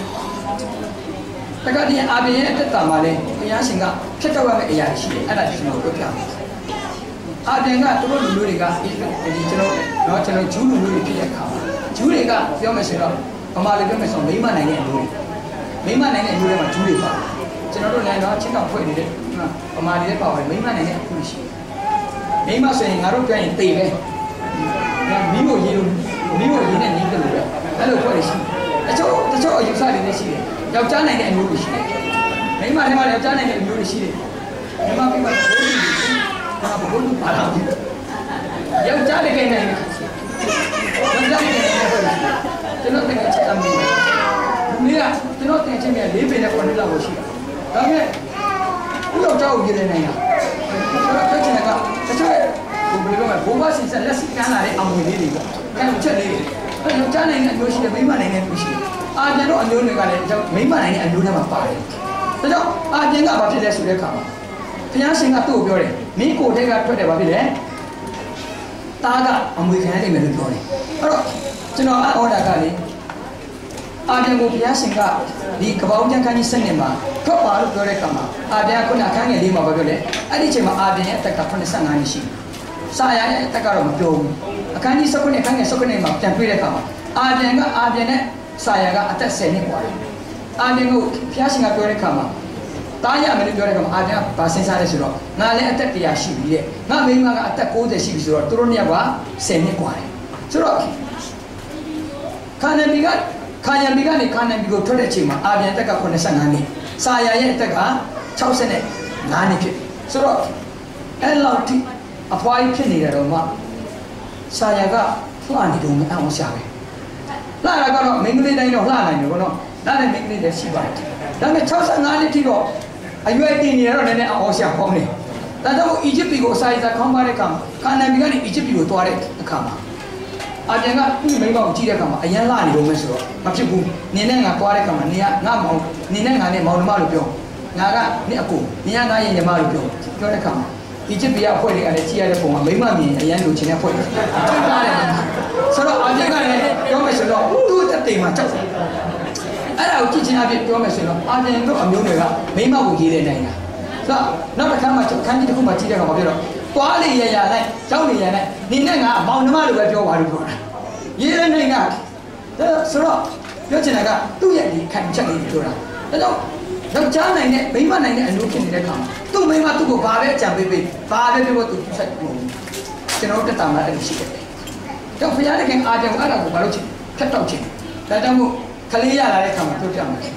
တခါတည်းအာပြန်ရဲ့အသက်တာမှာလည်းဘုရားရှင်ကဖြစ်တော့ရမယ့်အရာရှိတယ်အဲ့ဒါကျွန်တော်ပြောပြမယ်အာပြန်ကသူတို့လူမျိုးတွေကဒီကျွန်တော်တော့ကျွန်တော်ဂျူးလူမျိုးတွေဖြစ်တဲ့အခါမှာဂျူးတွေကပြောမယ်ဆိုတော့ဗမာတွေပြောမယ်ဆိုမိမနိုင်တဲ့အမျိုးတွေမိမနိုင်တဲ့အမျိုးတွေမှာဂျူးတွေပါကျွန်တော်တို့လည်းတော့ချင်းတောင်ဖွဲ့နေတဲ့ဗမာတွေလည်းပါပါတယ်မိမနိုင်တဲ့အမျိုးရှိမိမဆိုရင်ငါတို့ပြောရင်တေပဲမိမို့ရေးလို့မိမို့ရေးနဲ့နေတယ်လို့ပဲအဲ့လိုဖွဲ့ရရှိတချို့တချို့အယူဆတွေလည်းရှိတယ်ယောက်ျားနိုင်တဲ့အမျိုးတွေရှိတယ်မိမထဲမှာယောက်ျားနိုင်တဲ့အမျိုးတွေရှိတယ်မိမပြမဘိုးကြီးဒါဘိုးကြီးပါလာပြီယောက်ျားတကယ်နိုင်တယ်ယောက်ျားတကယ်နိုင်တယ်ကျွန်တော်တကယ်ချက်အမေလူတွေကကျွန်တော်တင်ချင်းမြလေးပင်နဲ့ခုနှစ်လောက်ရှိတယ်ဒါပေမဲ့ဦးယောက်ျားကိုရေးနေနိုင်တာကျွန်တော်ချက်ချင်တာကတချို့ဘယ်လိုလဲဘိုးဘဆင်ဆက်လက်စကန်လာတဲ့အမွေလေးတွေပေါ့အဲလိုချက်လေးတွေအဲယောက်ျားနိုင်တဲ့အမျိုးရှိတယ်မိန်းမနိုင်တဲ့အမျိုးရှိတယ်အာပြန်တော့အမျိုးတွေကလည်းမိန်းမနိုင်တဲ့အမျိုးထဲမှာပါတယ်ဒါကြောင့်အာပြန်ကဘာဖြစ်လဲဆိုတဲ့အခါမှာဘုရားရှင်ကသူ့ကိုပြောတယ်မင်းကိုယ်ထဲကထွက်တယ်ဘာဖြစ်လဲတားကအမွေခံရနိုင်မယ်လို့ပြောတယ်အဲ့တော့ကျွန်တော်အော်ဒါကလေအာပြန်ကိုဘုရားရှင်ကဒီကပ္ပဦးကျမ်းခန်းကြီးစနစ်မှာထွက်ပါလို့ပြောတဲ့အခါမှာအာပြန်ကခုနအခန်းငယ်လေးမှာပြောတယ်အဲ့ဒီအချိန်မှာအာပြန်ရဲ့အသက်ကeighty-fiveနှစ်ရှိစာရရဲ့အသက်ကတော့မပြောဘူးအခန်းကြီးnineteenအခန်းငယ်nineteenမှာပြန်တွေ့တဲ့အခါမှာအာပြန်ကအာပြန်နဲ့စာရကအသက်tenနှစ်กว่าတယ်အာပြန်ကိုဘုရားရှင်ကပြောတဲ့အခါမှာတားရမယ်လို့ပြောတဲ့အခါမှာအာပြန်ကဗာစဉ်းစားတယ်ဆိုတော့ငါလည်းအသက်one hundredရှိပြီတဲ့ငါမိန်းမကအသက်ninetyရှိပြီဆိုတော့သူတို့နှစ်ယောက်ကtenနှစ်กว่าတယ်ဆိုတော့ခါနန်ဘီကခါယန်ဘီကနေခါနန်ဘီကိုထွက်တဲ့အချိန်မှာအာပြန်အသက်ကeighty-fiveနှစ်စာရရဲ့အသက်ကsixty-fiveနှစ်ဖြစ်ဆိုတော့အဲ့လောက်ထိအဖွားကြီးဖြစ်နေတယ်တော့မှစာရကလှနေတော့မအောင်ရှာပဲလှတာကတော့မင်္ဂလိတိုင်းတော့လှနိုင်တယ်ဘောနော်ဒါနဲ့မင်္ဂလိလည်းရှိပါတယ်ဒါပေမဲ့sixty-fiveနှစ်ထိတော့အရွယ်တင်နေတော့လည်းအောင်ရှာပေါင်းနေဒါကြောင့်အီဂျစ်ပြည်ကိုစာရကခေါင်းပါတဲ့အခါမှာခါနန်ဘီကနေအီဂျစ်ပြည်ကိုသွားတဲ့အခါမှာအာပြန်ကသူ့မိန်းမကိုကြည့်တဲ့အခါမှာအရန်လှနေတော့မယ်ဆိုတော့မဖြစ်ဘူးနင်းနဲ့ငါသွားတဲ့အခါမှာနင်ကငါမောင်နင်းနဲ့ငါနဲ့မောင်နှမလို့ပြောငါကနင့်အကိုနင်ကငါရဲ့ညီမလို့ပြောပြောတဲ့အခါမှာအီဂျစ်ပြည်ကဖွဲ့တွေကလည်းကြည့်ရတဲ့ပုံမှာမိန်းမမြင်အရန်လိုချင်တဲ့ဖွဲ့တွေထုတ်လာတယ်ဆိုတော့အာပြန်ကလည်းပြောမယ်ဆိုတော့သူ့တက်တိမ်မှာကြောက်တယ်အဲ့ဒါကိုကြည့်ချင်းအပြင်ပြောမယ်ဆိုတော့အာပြန်တို့အမျိုးတွေကမိန်းမကိုရေးတဲ့နိုင်တာဆိုတော့နောက်တစ်ခါမှခန်းကြီးတစ်ခုမှကြည့်တဲ့အခါမှာပြောတော့သွားလေရရလိုက်ကြောက်လေရလိုက်နင်းနဲ့ငါအမောင်နှမလိုပဲပြောပါလို့ပြောတာရေးတဲ့နိုင်ကဆိုတော့ပြောချင်တာကသူ့ရဲ့ဒီခံချက်လေးပြောတာဒါကြောင့်ယောက်ျားနိုင်တဲ့မိန်းမနိုင်တဲ့အလုပ်ဖြစ်နေတဲ့ခါမှာသူ့မိန်းမသူ့ကိုဘာပဲအကြံပေးပေးဘာပဲပြောသူဆက်လို့ကျွန်တော်တက်တာမှအဲ့လိုရှိတယ်။တော့ဘုရားတခင်အာကြောင့်အဲ့ဒါကိုဘာလို့ချင်ဖြတ်တော့ချင်ဒါကြောင့်မို့ခလေးရလာတဲ့ခါမှာတို့ပြမှာ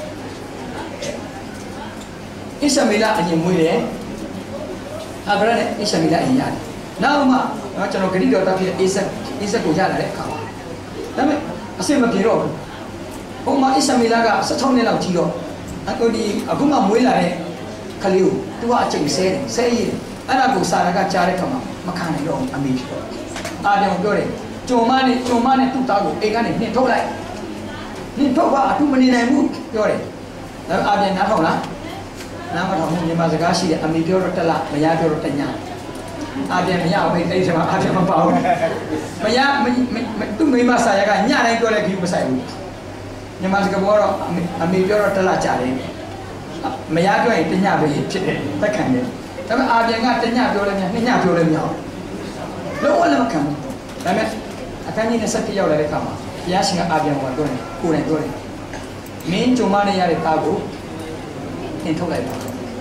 အစ္စမေလအရင်မွေးတယ်အာဗြဟံနဲ့အစ္စမေလအရင်ရတယ်နောက်မှတော့ကျွန်တော်ဂရိတော်တာဖြစ်တဲ့အိဆက်အိဆက်ကိုရလာတဲ့အခါမှာဒါပေမဲ့အစင်မပြေတော့ဘူးဟိုမှာအစ္စမေလကsixteenနှစ်လောက်ကြီးတော့အခုဒီအခုမှမွေးလာတဲ့ခလေးကိုသူကအချိန်ဆဲတယ်ဆဲရည်အဲ့ဒါကိုစာရကကြားတဲ့ခါမှာမခံနိုင်တော့အမေဖြစ်တော့အာပြောင်ပြောတယ်ကြုံမနဲ့ကြုံမနဲ့သူ့သားကိုအိမ်ကနေနှင်ထုတ်လိုက်နှင်ထုတ်ပါအတူမနေနိုင်ဘူးပြောတယ်ဒါအာပြန်နားထောင်လားနားမထောင်ဘူးမြန်မာစကားရှိတယ်အမေပြောတော့တက်လာမရပြောတော့တညာအာပြန်မရအောင်အဲ့ဒီချိန်မှာအာပြန်မပါဘူးမရသူ့မိမစာရကညတိုင်းပြောလိုက်ပြီးမဆိုင်ဘူးမြန်မာစကားပေါ်တော့အမေပြောတော့တက်လာကြတယ်မရပြောရင်တညပဲဖြစ်တယ်တက်ခံတယ်ဒါပေမဲ့အာပြန်ကတညပြောလဲများနှစ်ညပြောလဲများလုံးဝလည်းမခံဘူးဒါပေမဲ့အခန်းကြီးtwenty-oneရောက်လာတဲ့အခါမှာဘုရားရှင်ကအာပြန်ကပြောတယ်ကိုယ်တိုင်ပြောတယ်မင်းကြုံမနေရတဲ့သားကိုသင်ထုတ်လိုက်ပါ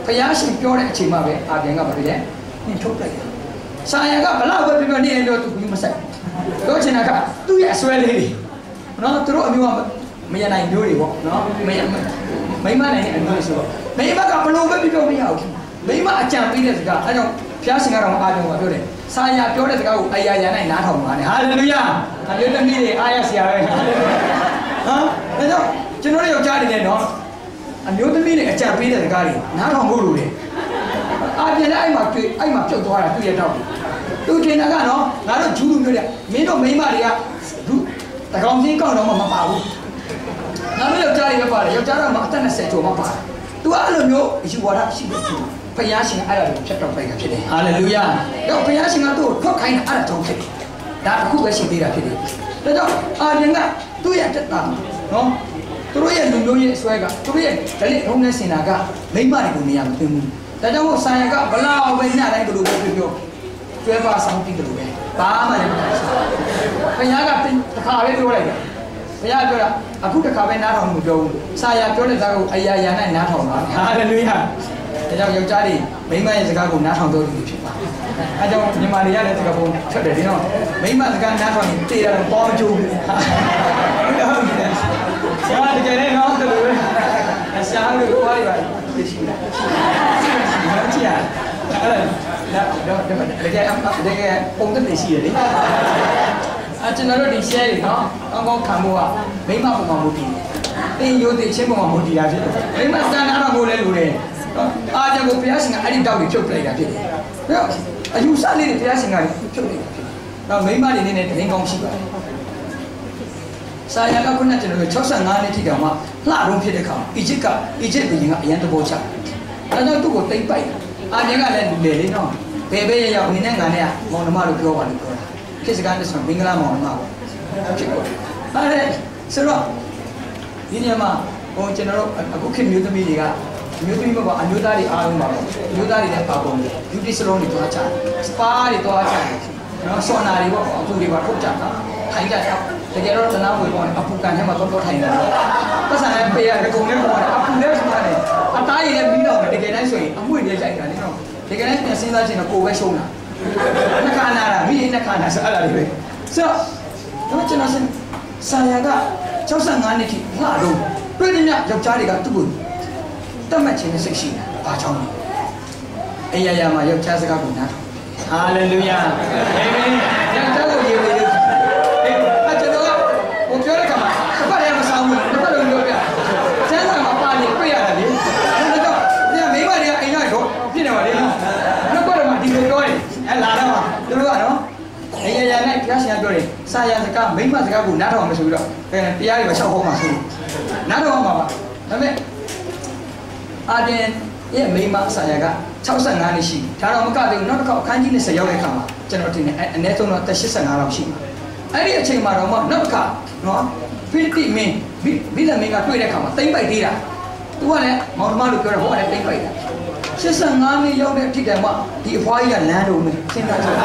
ဖယားရှင်ပြောတဲ့အချိန်မှာပဲအာပြန်ကဘာဖြစ်လဲနင်ထုတ်လိုက်ဆာယံကဘလောက်ပဲပြောနေရင်တော့သူဘူးမဆိုင်ပြောချင်တာကသူ့ရဲ့အစွဲလေးတွေနော်သူတို့အမျိုးကမရနိုင်မျိုးတွေပေါ့နော်မရမိမနိုင်တဲ့အမျိုးဆိုတော့မိမကဘလို့ပဲပြောမရဘူးမိမအကြံပေးတဲ့စကားအဲကြောင့်ဖျားရှင်ကတော့အာပြန်ကပြောတယ်ဆာယံပြောတဲ့စကားကိုအယာယာနဲ့နားထောင်ပါနဲ့ဟာလေလုယာအမျိုးသမီးတွေအားရစရာပဲဟာလေလုယာနော်အဲကြောင့်ကျွန်တော်တို့ယောက်ျားတွေလည်းနော်အမျိုးသမီးတွေအကြံပေးတဲ့စကားတွေနားထောင်ဖို့လိုတယ်အာပြန်လည်းအဲ့မှာတွေ့အဲ့မှာပြုတ်သွားတာတွေ့ရတော့သူထင်တာကနော်ငါတို့ဂျူးလူမျိုးတွေမင်းတို့မိန်းမတွေကလူတကောင်ချင်းကောက်တော့မှမပါဘူးငါတို့ယောက်ျားတွေပဲပါတယ်ယောက်ျားတော့မှအသက်20ကျော်မှပါတယ်သူအဲ့လိုမျိုးအယူဝါဒရှိတယ်သူဖယားရှင်အဲ့ဒါကိုဖြတ်တော့ဖိုက်ကဖြစ်တယ်ဟာလေလုယာတော့ဖယားရှင်ကသူ့ကိုထွက်ခိုင်းတာအဲ့ဒါကြောင့်ဖြစ်တယ်ဒါအခုပဲရှိသေးတာဖြစ်တယ်ဒါကြောင့်အာပြန်ကသူ့ရဲ့တက်တာနော်သူတို့ရဲ့လူမျိုးရေးအစွဲကသူတို့ရဲ့ဒလိထုံးနဲ့စင်တာကမိမတွေကိုနေရာမသွင်းဘူးဒါကြောင့်မို့ဆိုင်ကဘလောက်ပဲညတိုင်းဘလို့ပဲပြောပြောကျွဲပါဆောင်ပြီးတယ်လို့ပဲဘာမှလည်းမဖြစ်ဘူးခဏကတစ်ခါပဲပြောလိုက်တယ်ဘုရားပြောတာအခုတစ်ခါပဲနားထောင်မှုပြောဘူးဆာယာပြောတဲ့စကားကိုအယာယာနဲ့နားထောင်ပါဟာလေလုယာဒါကြောင့်ယောက်ျားတွေမိန်းမရဲ့စကားကိုနားထောင်တော့လို့ဖြစ်ပါအဲကြောင့်ညီမတွေရတဲ့စကားပုံထွက်တယ်ဒီတော့မိန်းမစကားနားထောင်ရင်တေးတာတော့ပေါင်းကျိုးဘူးဟုတ်တယ်ဆရာတကယ်လည်းတော့တယ်လို့ဆရာတို့ကိုအားရပါသိရှိတာမကြည့်ရအဲ့ဒါတော့တကယ်တကယ်ပုံသက်သိရှိရလေအကျွန်တော်တို့ဒီ share တွေနော်ကောင်းကောင်းခံဖို့ကမိမပုံမှန်မဟုတ်ဘူးတင်ရိုးတင်ချင်းပုံမှန်မဟုတ်တာဖြစ်တယ်မိမစံနာတော့ကိုလည်းလိုတယ်အာကြောင့်ကိုဘုရားရှင်ကအဲ့ဒီတောက်တွေဖြုတ်ပလိုက်တာဖြစ်တယ်အဲ့တော့အယူဆလေးတွေဘုရားရှင်ကဖြုတ်လိုက်တာဖြစ်တယ်တော့မိမတွေနေနဲ့တရင်ကောင်းရှိပါတယ်ဆာယာကခုနကကျွန်တော်တို့65နှစ်ထိတောင်မှလှရုံးဖြစ်တဲ့ခါအီဂျစ်ကအီဂျစ်ဘုရင်ကအရန်တဘောချအဲကြောင့်သူ့ကိုတိတ်ပိုက်အာမြင်ကလည်းလူလေလေးနော်ဘယ်ဘဲရရောက်နေနဲ့ငါနဲ့မောင်နှမတို့ပြောပါလို့ပြောတာခေတ်စကားနဲ့ဆိုမင်္ဂလာမောင်နှမပေါ့ဖြစ်ပေါ်အဲ့ဒါဆိုတော့ဒီညမှာဟိုကျွန်တော်တို့အခုခေတ်မျိုးသမီးတွေကမျိုးသမီးမပါအမျိုးသားတွေအားလုံးပါပေါ့မျိုးသားတွေလည်းပါပုံတယ်ယူတီစလုံးတွေတွားချစပါတွေတွားချနော်ဆော်နာတွေပေါ့အခုတွေပါထုတ်ကြတာထိုင်ကြတာတကယ်တော့တနာဝေပေါ်အပူကန်ထဲမှာတော့တော့ထိုင်နေတာပတ်စံလည်းပေးရတယ်ကုန်လည်းပေါ်တယ်အပူလည်းဆိုတာလေအသားရည်လည်းပြီးတော့တကယ်တမ်းဆိုရင်အမွေတွေလိုက်တာလေနော်တကယ်တမ်းပြန်စဉ်းစားချင်တော့ကိုယ်ပဲရှုံးတာနှခါနာတာမိနှခါနာဆိုအဲ့ဒါတွေပဲဆိုတော့ကျွန်တော်ဆာယာက65နှစ်ထိလှတော့တွေ့တဲ့မြယောက်ျားတွေကသူ့ကိုတတ်မှတ်ခြင်းနဲ့စိတ်ရှိတာဘာကြောင့်လဲအရာရာမှာယောက်ျားစကားကိုနားဟာလေလုယာအာမင်ယောက်ျားကိုယေဝေလို့အဲ့ကျွန်တော်ကဟိုပြောတဲ့ခါမှာတစ်ဖက်လည်းမဆောင်ဘူးတစ်ဖက်လည်းပြောပြကျန်းစာမှာပါနေတွေ့ရတာလေဒါတော့ညမိမတွေကအိမ်ကတော့ဖြစ်နေပါလေနော်နောက်တော့မှဒီလိုပြောတယ်အဲ့လာတော့သူတို့ကနော်အရာရာနဲ့ကြားရှင်ပြောတယ်စာရစကားမိမစကားကိုနားထောင်မယ်ဆိုပြီးတော့အဲတရားတွေမှာရှောက်ဟောမှာဆိုနားထောင်မှာပါဒါပေမဲ့အာတင်ရဲ့မိမဆာယာက65နှစ်ရှိဒါတော့မကသေးဘူးနောက်တစ်ခါအခန်းကြီး20ရောက်တဲ့ခါမှာကျွန်တော်တင်တယ်အနည်းဆုံးတော့85လောက်ရှိမှာအဲ့ဒီအချိန်မှာတော့မှနောက်တစ်ခါနော်ဖိလိပ္ပိမင်းဘိလမင်းကတွေ့တဲ့ခါမှာတိမ့်ပိုက်သေးတာသူကလည်းမောင်နှမလို့ပြောတော့ဟိုကလည်းတိမ့်ပိုက်တာ85နှစ်ရောက်တဲ့အထိတိုင်မှဒီအဖွားကြီးကလမ်းတော့မယ်စဉ်းစားကြည့်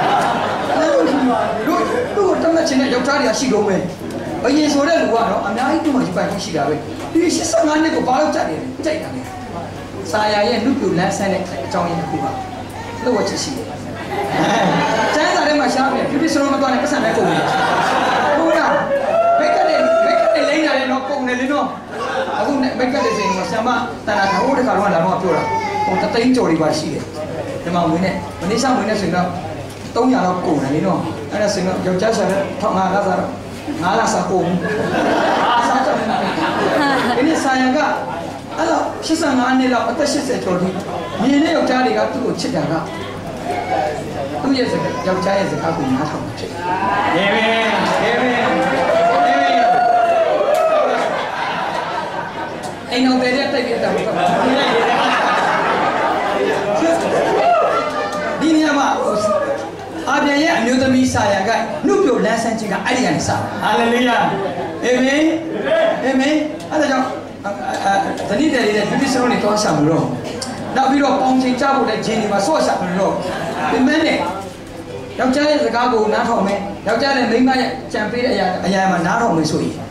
တို့တို့တမချင်တဲ့ယောက်ျားတွေကရှိတော့မယ်အရင်ဆိုတဲ့လူကတော့အများကြီးတူမှယူပိုင်ရှိတာပဲဒီ85နှစ်ကိုဘာလို့ကြက်နေလဲကြိုက်တာလေဆာယာရဲ့နှုတ်ပြလန်းဆန်းတဲ့အကြောင်းရင်းတစ်ခုပါလို့ဝတ်ချရှိတယ်ကျန်းစာထဲမှာရှားပြီးပြပြစလုံးမတော်နဲ့ပတ်စံနဲ့ကုန်တယ်ဟုတ်လားမိတ်ကလေးမိတ်ကလေးလိမ့်လာတယ်တော့ကုန်တယ်လေနော်အခုမိတ်ကလေးစိန်ကဆံမတန်တာဟိုတခါတော့လာတော့ပြောတာဟိုတသိန်းကျော်တွေပါရှိတယ်ဒီမှာဝင်နေမနေ့ဆောင်ဝင်နေဆိုတော့300လောက်ကုန်တယ်လေနော်အဲ့ဒါဆိုတော့ယောက်ျားရှာတဲ့ထောက်ငါလာစားတော့ငါလာစားကုန်အားစားတော့ဒီနေ့ဆာယာကအဲ့တော့85နှစ်လောက်အသက်80ကျော်ထိမြင်တဲ့ယောက်ျားတွေကသူ့ကိုချစ်တာကသူ့ရဲ့စကားယောက်ျားရဲ့စကားကိုနားထောင်ချစ်တယ်။ယေမင်ယေမင်အိမ်တော်တဲ့တိုက်ပြတာပေါ့ဒီနေရာမှာအာပြန်ရဲ့အမျိုးသမီးဆာယာကနှုတ်ပြလန်းဆန်းခြင်းကအဲ့ဒီကနေစတာဟာလေလုယာအာမင်အာမင်အဲ့ဒါကြောင့်ဇနီးတဲ့လေးတဲ့ပြပြစလုံးတွေတော့ရှာမလို့နောက်ပြီးတော့ပေါင်းချိန်ကြဖို့တဲ့ဂျင်းတွေမှာဆော့ရှာမလို့ဒီမင်းနဲ့ယောက်ျားရဲ့စကားကိုနားထောင်မယ်ယောက်ျားနဲ့မိန်းမရဲ့ကြံပေးတဲ့အရာအရာမှာနားထောင်မယ်ဆိုရင်တ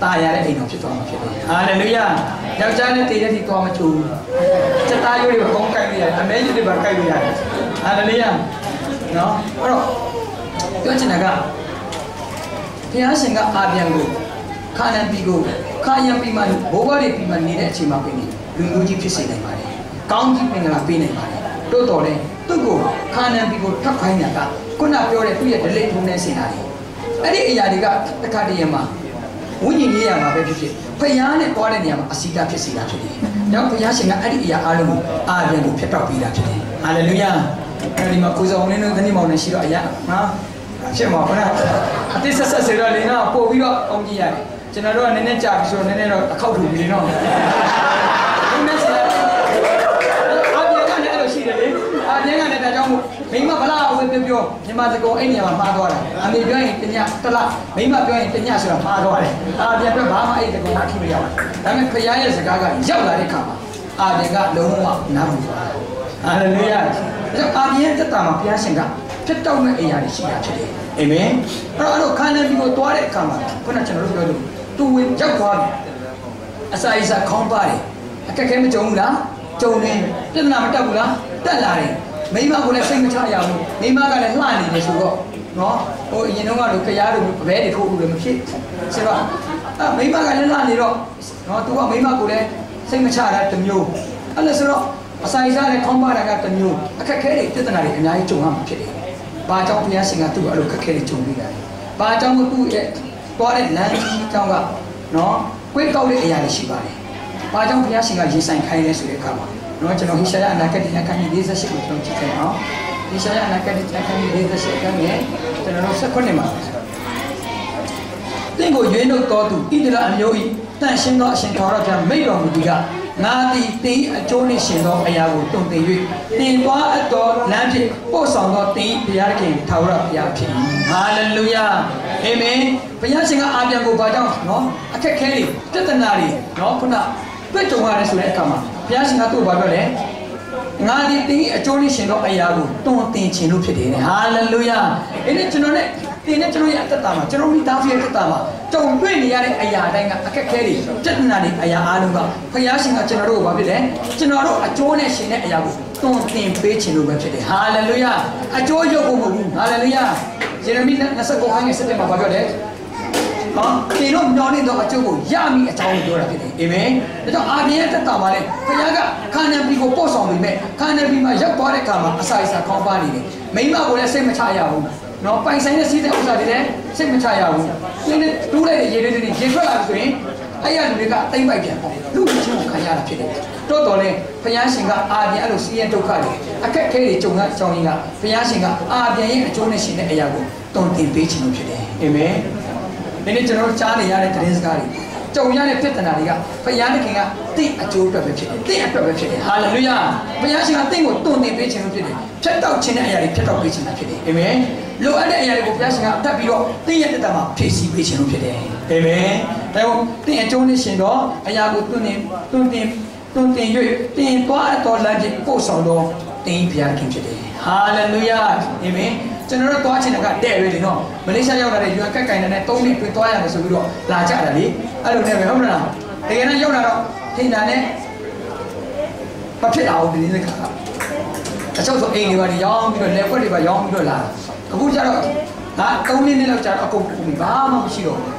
ตายอะไรไอ้น้องဖြစ်သွားမှာဖြစ်တယ်ဟာလေလုယာယောက်ျားနဲ့တည်တဲ့ဒီသွားမချိုးစက်သားရိုးတွေကောင်းကိုက်လို့ရတယ်အမဲကြီးတွေပါကိုက်လို့ရတယ်ဟာလေလုယာနော်အဲ့တော့ပြောချင်တာကဘုရားရှင်ကအာပြန်ကိုခါနန်ပြည်ကိုခါယံပြည်မှာဘိုးဘွားတွေပြည်မှာနေတဲ့အချိန်မှာပြင်လူမျိုးကြီးဖြစ်စေနိုင်ပါတယ်ကောင်းကြီးပင်ကလာပေးနိုင်ပါတယ်တိုးတော်လဲသူ့ကိုခါနန်ပြည်ကိုထပ်ခိုင်းတာကခုနပြောတဲ့သူ့ရဲ့ဒလိထုံးတဲ့စင်တာတွေအဲ့ဒီအရာတွေကတခါတည်းမှာဝိညာဉ်ရေးရမှာပဲဖြစ်ဖြစ်ဖျားနဲ့တွားတဲ့နေရာမှာအစီတာဖြစ်စေတာဖြစ်တယ်။နောက်ဘုရားရှင်ကအဲ့ဒီအရာအားလုံးကိုအာပြန်ကိုဖျက်တောက်ပေးတာဖြစ်တယ်။ဟာလေလုယာ။အဲ့ဒီမှာကိုယ်ဆောင်လင်းတို့သတိမောင်နဲ့ရှိတော့အရာနော်ဖြစ်မှာဘုရားအတိဆက်ဆက်စေတော့လင်းတော့ပို့ပြီးတော့အောင်းကြည့်ရတယ်။ကျွန်တော်တို့ကနည်းနည်းကြာပြီဆိုတော့နည်းနည်းတော့အခောက်ထူပြီနော်။ဒီမဲ့ဆရာအာပြန်ကလည်းအဲ့လိုရှိတယ်လေ။အာပြန်ကလည်းဒါကြောင့်မို့မိမဗလာအဝေးပြောပြောမြန်မာစကောအဲ့နေရာမှာမှားသွားတာအမေပြောရင်တညတလမိမပြောရင်တညဆိုတာမှားသွားတယ်အာပြန်ပြောဘာမှအဲ့ဒီကောင်အထိမရောက်ဘူးဒါပေမဲ့ဖခင်ရဲ့စကားကရောက်လာတဲ့ခါမှာအာပြန်ကလုံးဝနားမသွားဘူးဟာလေလုယာဒါကြောင့်အာပြန်ရဲ့တက်တာမှာဘုရားရှင်ကဖြစ်တော့မဲ့အရာတွေရှိတာဖြစ်တယ်အာမင်အဲ့တော့အဲ့လိုခန္ဓာပြီးကိုတွားတဲ့အခါမှာခုနကျွန်တော်တို့ပြောလို့သူဝင်ရောက်သွားပြီအစာအစာခေါင်းပါတယ်အခက်ခဲမကြုံဘူးလားကြုံနေပြဿနာမတက်ဘူးလားတက်လာတယ်မိမကိုလည်းစိတ်မချရဘူးမိမကလည်းလှနေတယ်ဆိုတော့နော်ဟိုအရင်တုန်းကလို့ကြားလို့ဘဲတွေထိုးလို့လည်းမဖြစ်ဆိုတော့အဲမိမကလည်းလှနေတော့နော်သူကမိမကိုလည်းစိတ်မချတာတမျိုးအဲ့လိုဆိုတော့အစာစားလည်းခေါင်းပါတာကတမျိုးအခက်ခဲတွေပြဿနာတွေအများကြီးကြုံရမှာဖြစ်တယ်။ဘာကြောင့်ဘုရားရှင်ကသူ့အဲ့လိုခက်ခဲတွေကြုံပြီးတာလဲ။ဘာကြောင့်သူ့ရဲ့သွားတဲ့လမ်းကြီးကြောင့်ကနော်ကွေးကောက်တဲ့အရာတွေရှိပါတယ်။ဘာကြောင့်ဘုရားရှင်ကရင်ဆိုင်ခိုင်းလဲဆိုတဲ့အခါမှာနော်ကျွန်တော်ဟိရှာယအနာဂတ်ဒီအခန်းကြီး၄၈ကိုကျွန်တော်ကြည့်ခဲ့အောင်ဟိရှာယအနာဂတ်ဒီအခန်းကြီး၄၈အခန်းရဲ့ကျွန်တော်ဆက်ခွန်းနေမှာတင့်ကိုရွေးနှုတ်တော်သူဣသရေလအမျိုး၏တန်ရှင်းသောအရှင်ထာဝရဘုရားမိန့်တော်မူသည်ကငါသည်တင်းအကျိုးနှင့်ရှင်သောအရာကိုတုံတင်၍တင်သွားအပ်သောလမ်းဖြင့်ပို့ဆောင်သောတင်းဘုရားခင်ထာဝရဘုရားဖြစ်၏ဟာလေလုယာအာမင်ဘုရားရှင်ကအာပြန်ကိုဘာကြောင့်နော်အခက်ခဲတွေပြဿနာတွေနော်ခုနတွေ့ကြုံရတယ်ဆိုတဲ့အခါမှာဘုရားရှင်ကသူ့ကိုဘာပြောလဲငါဒီတင်းအကျိုးလေးရှင်တော့အရာကိုတွန်းတင်ခြင်းလို့ဖြစ်တယ်ဟာလေလုယာအဲ့ဒီကျွန်တော်နဲ့တင်းနဲ့ကျွန်တော်ရဲ့အသက်တာမှာကျွန်တော်မိသားစုရဲ့အသက်တာမှာကြုံတွေ့နေရတဲ့အရာတိုင်းကအခက်ခဲတွေပြဿနာတွေအရာအားလုံးကဘုရားရှင်ကကျွန်တော်တို့ကိုဘာဖြစ်လဲကျွန်တော်တို့အကျိုးနဲ့ရှင်တဲ့အရာကိုတွန်းတင်ပေးခြင်းလို့ပဲဖြစ်တယ်ဟာလေလုယာအကျိုးရုပ်ဖို့မဟုတ်ဘူးဟာလေလုယာယေရမိနှစ်ဆယ့်ကိုဟိုင်းရဲ့စတဲ့မှာဘာပြောလဲနော်ဒီတော့မျောနေတော့အကျိုးကိုရမိအကြောင်းကိုပြောတာဖြစ်တယ်အာမင်ဒါကြောင့်အာပြန်ရဲ့တက်တာပါလေဘုရားကခန္ဓာပြီးကိုပို့ဆောင်နေမဲ့ခန္ဓာပြီးမှာရောက်သွားတဲ့အခါမှာအစာအစာခေါင်းပါနေတယ်မိမကိုလည်းစိတ်မချရဘူးနော်ပိုင်ဆိုင်တဲ့စီးတဲ့ဥစ္စာတွေလည်းစိတ်မချရဘူးဒီနေ့တူးလိုက်တဲ့ရေတွေတွေရေထွက်လာပြီဆိုရင်အဲ့ရလူတွေကတိမ့်ပိုက်ပြန်ပေါ့လူချင်းကိုခံရတာဖြစ်တယ်တော်တော်လေးဘုရားရှင်ကအာပြန်အဲ့လိုစီးရဲဒုက္ခတွေအခက်ခဲတွေကြုံရအကြောင်းရင်းကဘုရားရှင်ကအာပြန်ရဲ့အကျိုးနဲ့ရှင်တဲ့အရာကိုတုံ့တင်ပေးခြင်းလို့ဖြစ်တယ်အာမင်ဒီနေ့ကျွန်တော်ကြားနေရတဲ့သတင်းစကားတွေကြုံရတဲ့ပြဿနာတွေကဘုရားသခင်ကတင့်အကျိုးအတွက်ပဲဖြစ်တယ်တင့်အတွက်ပဲဖြစ်တယ်ဟာလေလုယာဘုရားရှင်ကတင့်ကိုတုံ့တင်ပေးခြင်းလို့ဖြစ်တယ်ဖြတ်တောက်ခြင်းတဲ့အရာတွေဖြတ်တောက်ပေးခြင်းဖြစ်တယ်အာမင်လိုအပ်တဲ့အရာတွေကိုဘုရားရှင်ကတတ်ပြီးတော့တင့်ရဲ့တက်တာမှာဖြည့်ဆည်းပေးခြင်းလို့ဖြစ်တယ်အာမင်ဒါကြောင့်တင့်အကျိုးနဲ့ရှင်တော့အရာကိုတွန်းတင်တွန်းတင်တွန်းတင်၍တင်သွားတော်လမ်းဖြင့်ပို့ဆောင်တော့တင်းဘုရားခင်ဖြစ်တယ်ဟာလေလုယာအာမင်ကျွန်တော်တို့သွားချင်တာကတဲ့ပဲလေနော်မလေးရှားရောက်လာတဲ့ယူအန်ကက်ကင်နဲ့သုံးနှစ်တွင်သွားရမယ်ဆိုပြီးတော့လာကြတာလေအဲ့လိုနဲ့ပဲဟုတ်မလားတကယ်တော့ရောက်လာတော့ထိန်တာနဲ့မဖြစ်အောင်ဒီနေ့ခါအချုပ်ဆိုအိမ်တွေပါရောင်းပြီးတော့လက်ခွက်တွေပါရောင်းပြီးတော့လာအခုကျတော့ဒါသုံးနှစ်နဲ့လောက်ကျတော့အကုန်ကုန်ပြီဘာမှမရှိတော့ဘူး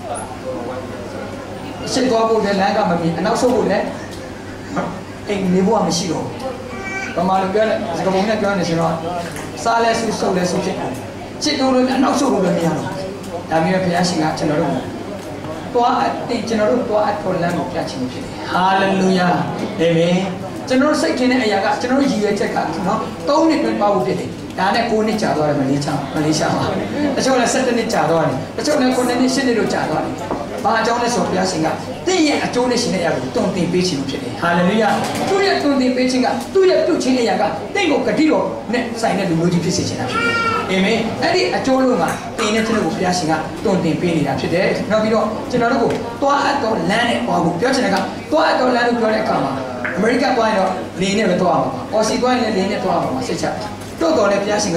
အရှိသွားဖို့လည်းလမ်းကမမြင်အနောက်ဆုတ်ဖို့လည်းအိမ်နေဖို့မရှိတော့ဘူးဘာမှလည်းပြောတယ်စကားပုံနဲ့ပြောနေစတော့စားလဲဆုဆုပ်လဲဆုဖြစ်တယ်ချစ်တို့လည်းအနောက်ဆုပ်လို့လည်းမရတော့ဒါမျိုးဘုရားရှင်ကကျွန်တော်တို့သွားအတင်ကျွန်တော်တို့သွားအထော်လမ်းကိုပြချင်ဖြစ်တယ်ဟာလေလုယာအာမင်ကျွန်တော်စိတ်ထင်တဲ့အရာကကျွန်တော်ရည်ရွယ်ချက်ကနော်သုံးနှစ်တွင်ပါဖို့ဖြစ်တယ်ဒါနဲ့ကိုးနှစ်ကြာသွားတယ်မလေးချောင်းမလေးရှားမှာတချို့လည်းဆယ်နှစ်ကြာသွားတယ်တချို့လည်းကိုးနှစ်ရှစ်နှစ်လို့ကြာသွားတယ်ဘာအကြောင်းလဲဆိုဘုရားရှင်ကတင့်ရဲ့အကျိုးနဲ့ရှင်တဲ့အရာကိုတုံ့တင်ပေးခြင်းဖြစ်တယ်ဟာလေလုယာသူ့ရဲ့တုံ့တင်ပေးခြင်းကသူ့ရဲ့ပြုတ်ခြင်းအရာကတင့်ကိုဂတိတော်နဲ့ဆိုင်တဲ့လူမျိုးကြီးဖြစ်စေချင်တာဖြစ်တယ်အာမင်အဲ့ဒီအကျိုးလုံးကတင်တဲ့ကျွန်တော်ကိုဘုရားရှင်ကတုံ့တင်ပေးနေတာဖြစ်တယ်နောက်ပြီးတော့ကျွန်တော်တို့ကိုသွားအပ်တော်လမ်းနဲ့ဟောကိုပြောချင်တာကသွားအပ်တော်လမ်းလို့ပြောတဲ့အခါမှာအမေရိကသွားရင်တော့လေနဲ့ပဲသွားအောင်ပါအော်စီသွားရင်လည်းလေနဲ့သွားအောင်ပါစိတ်ချတော့တော်လည်းဘုရားရှင်က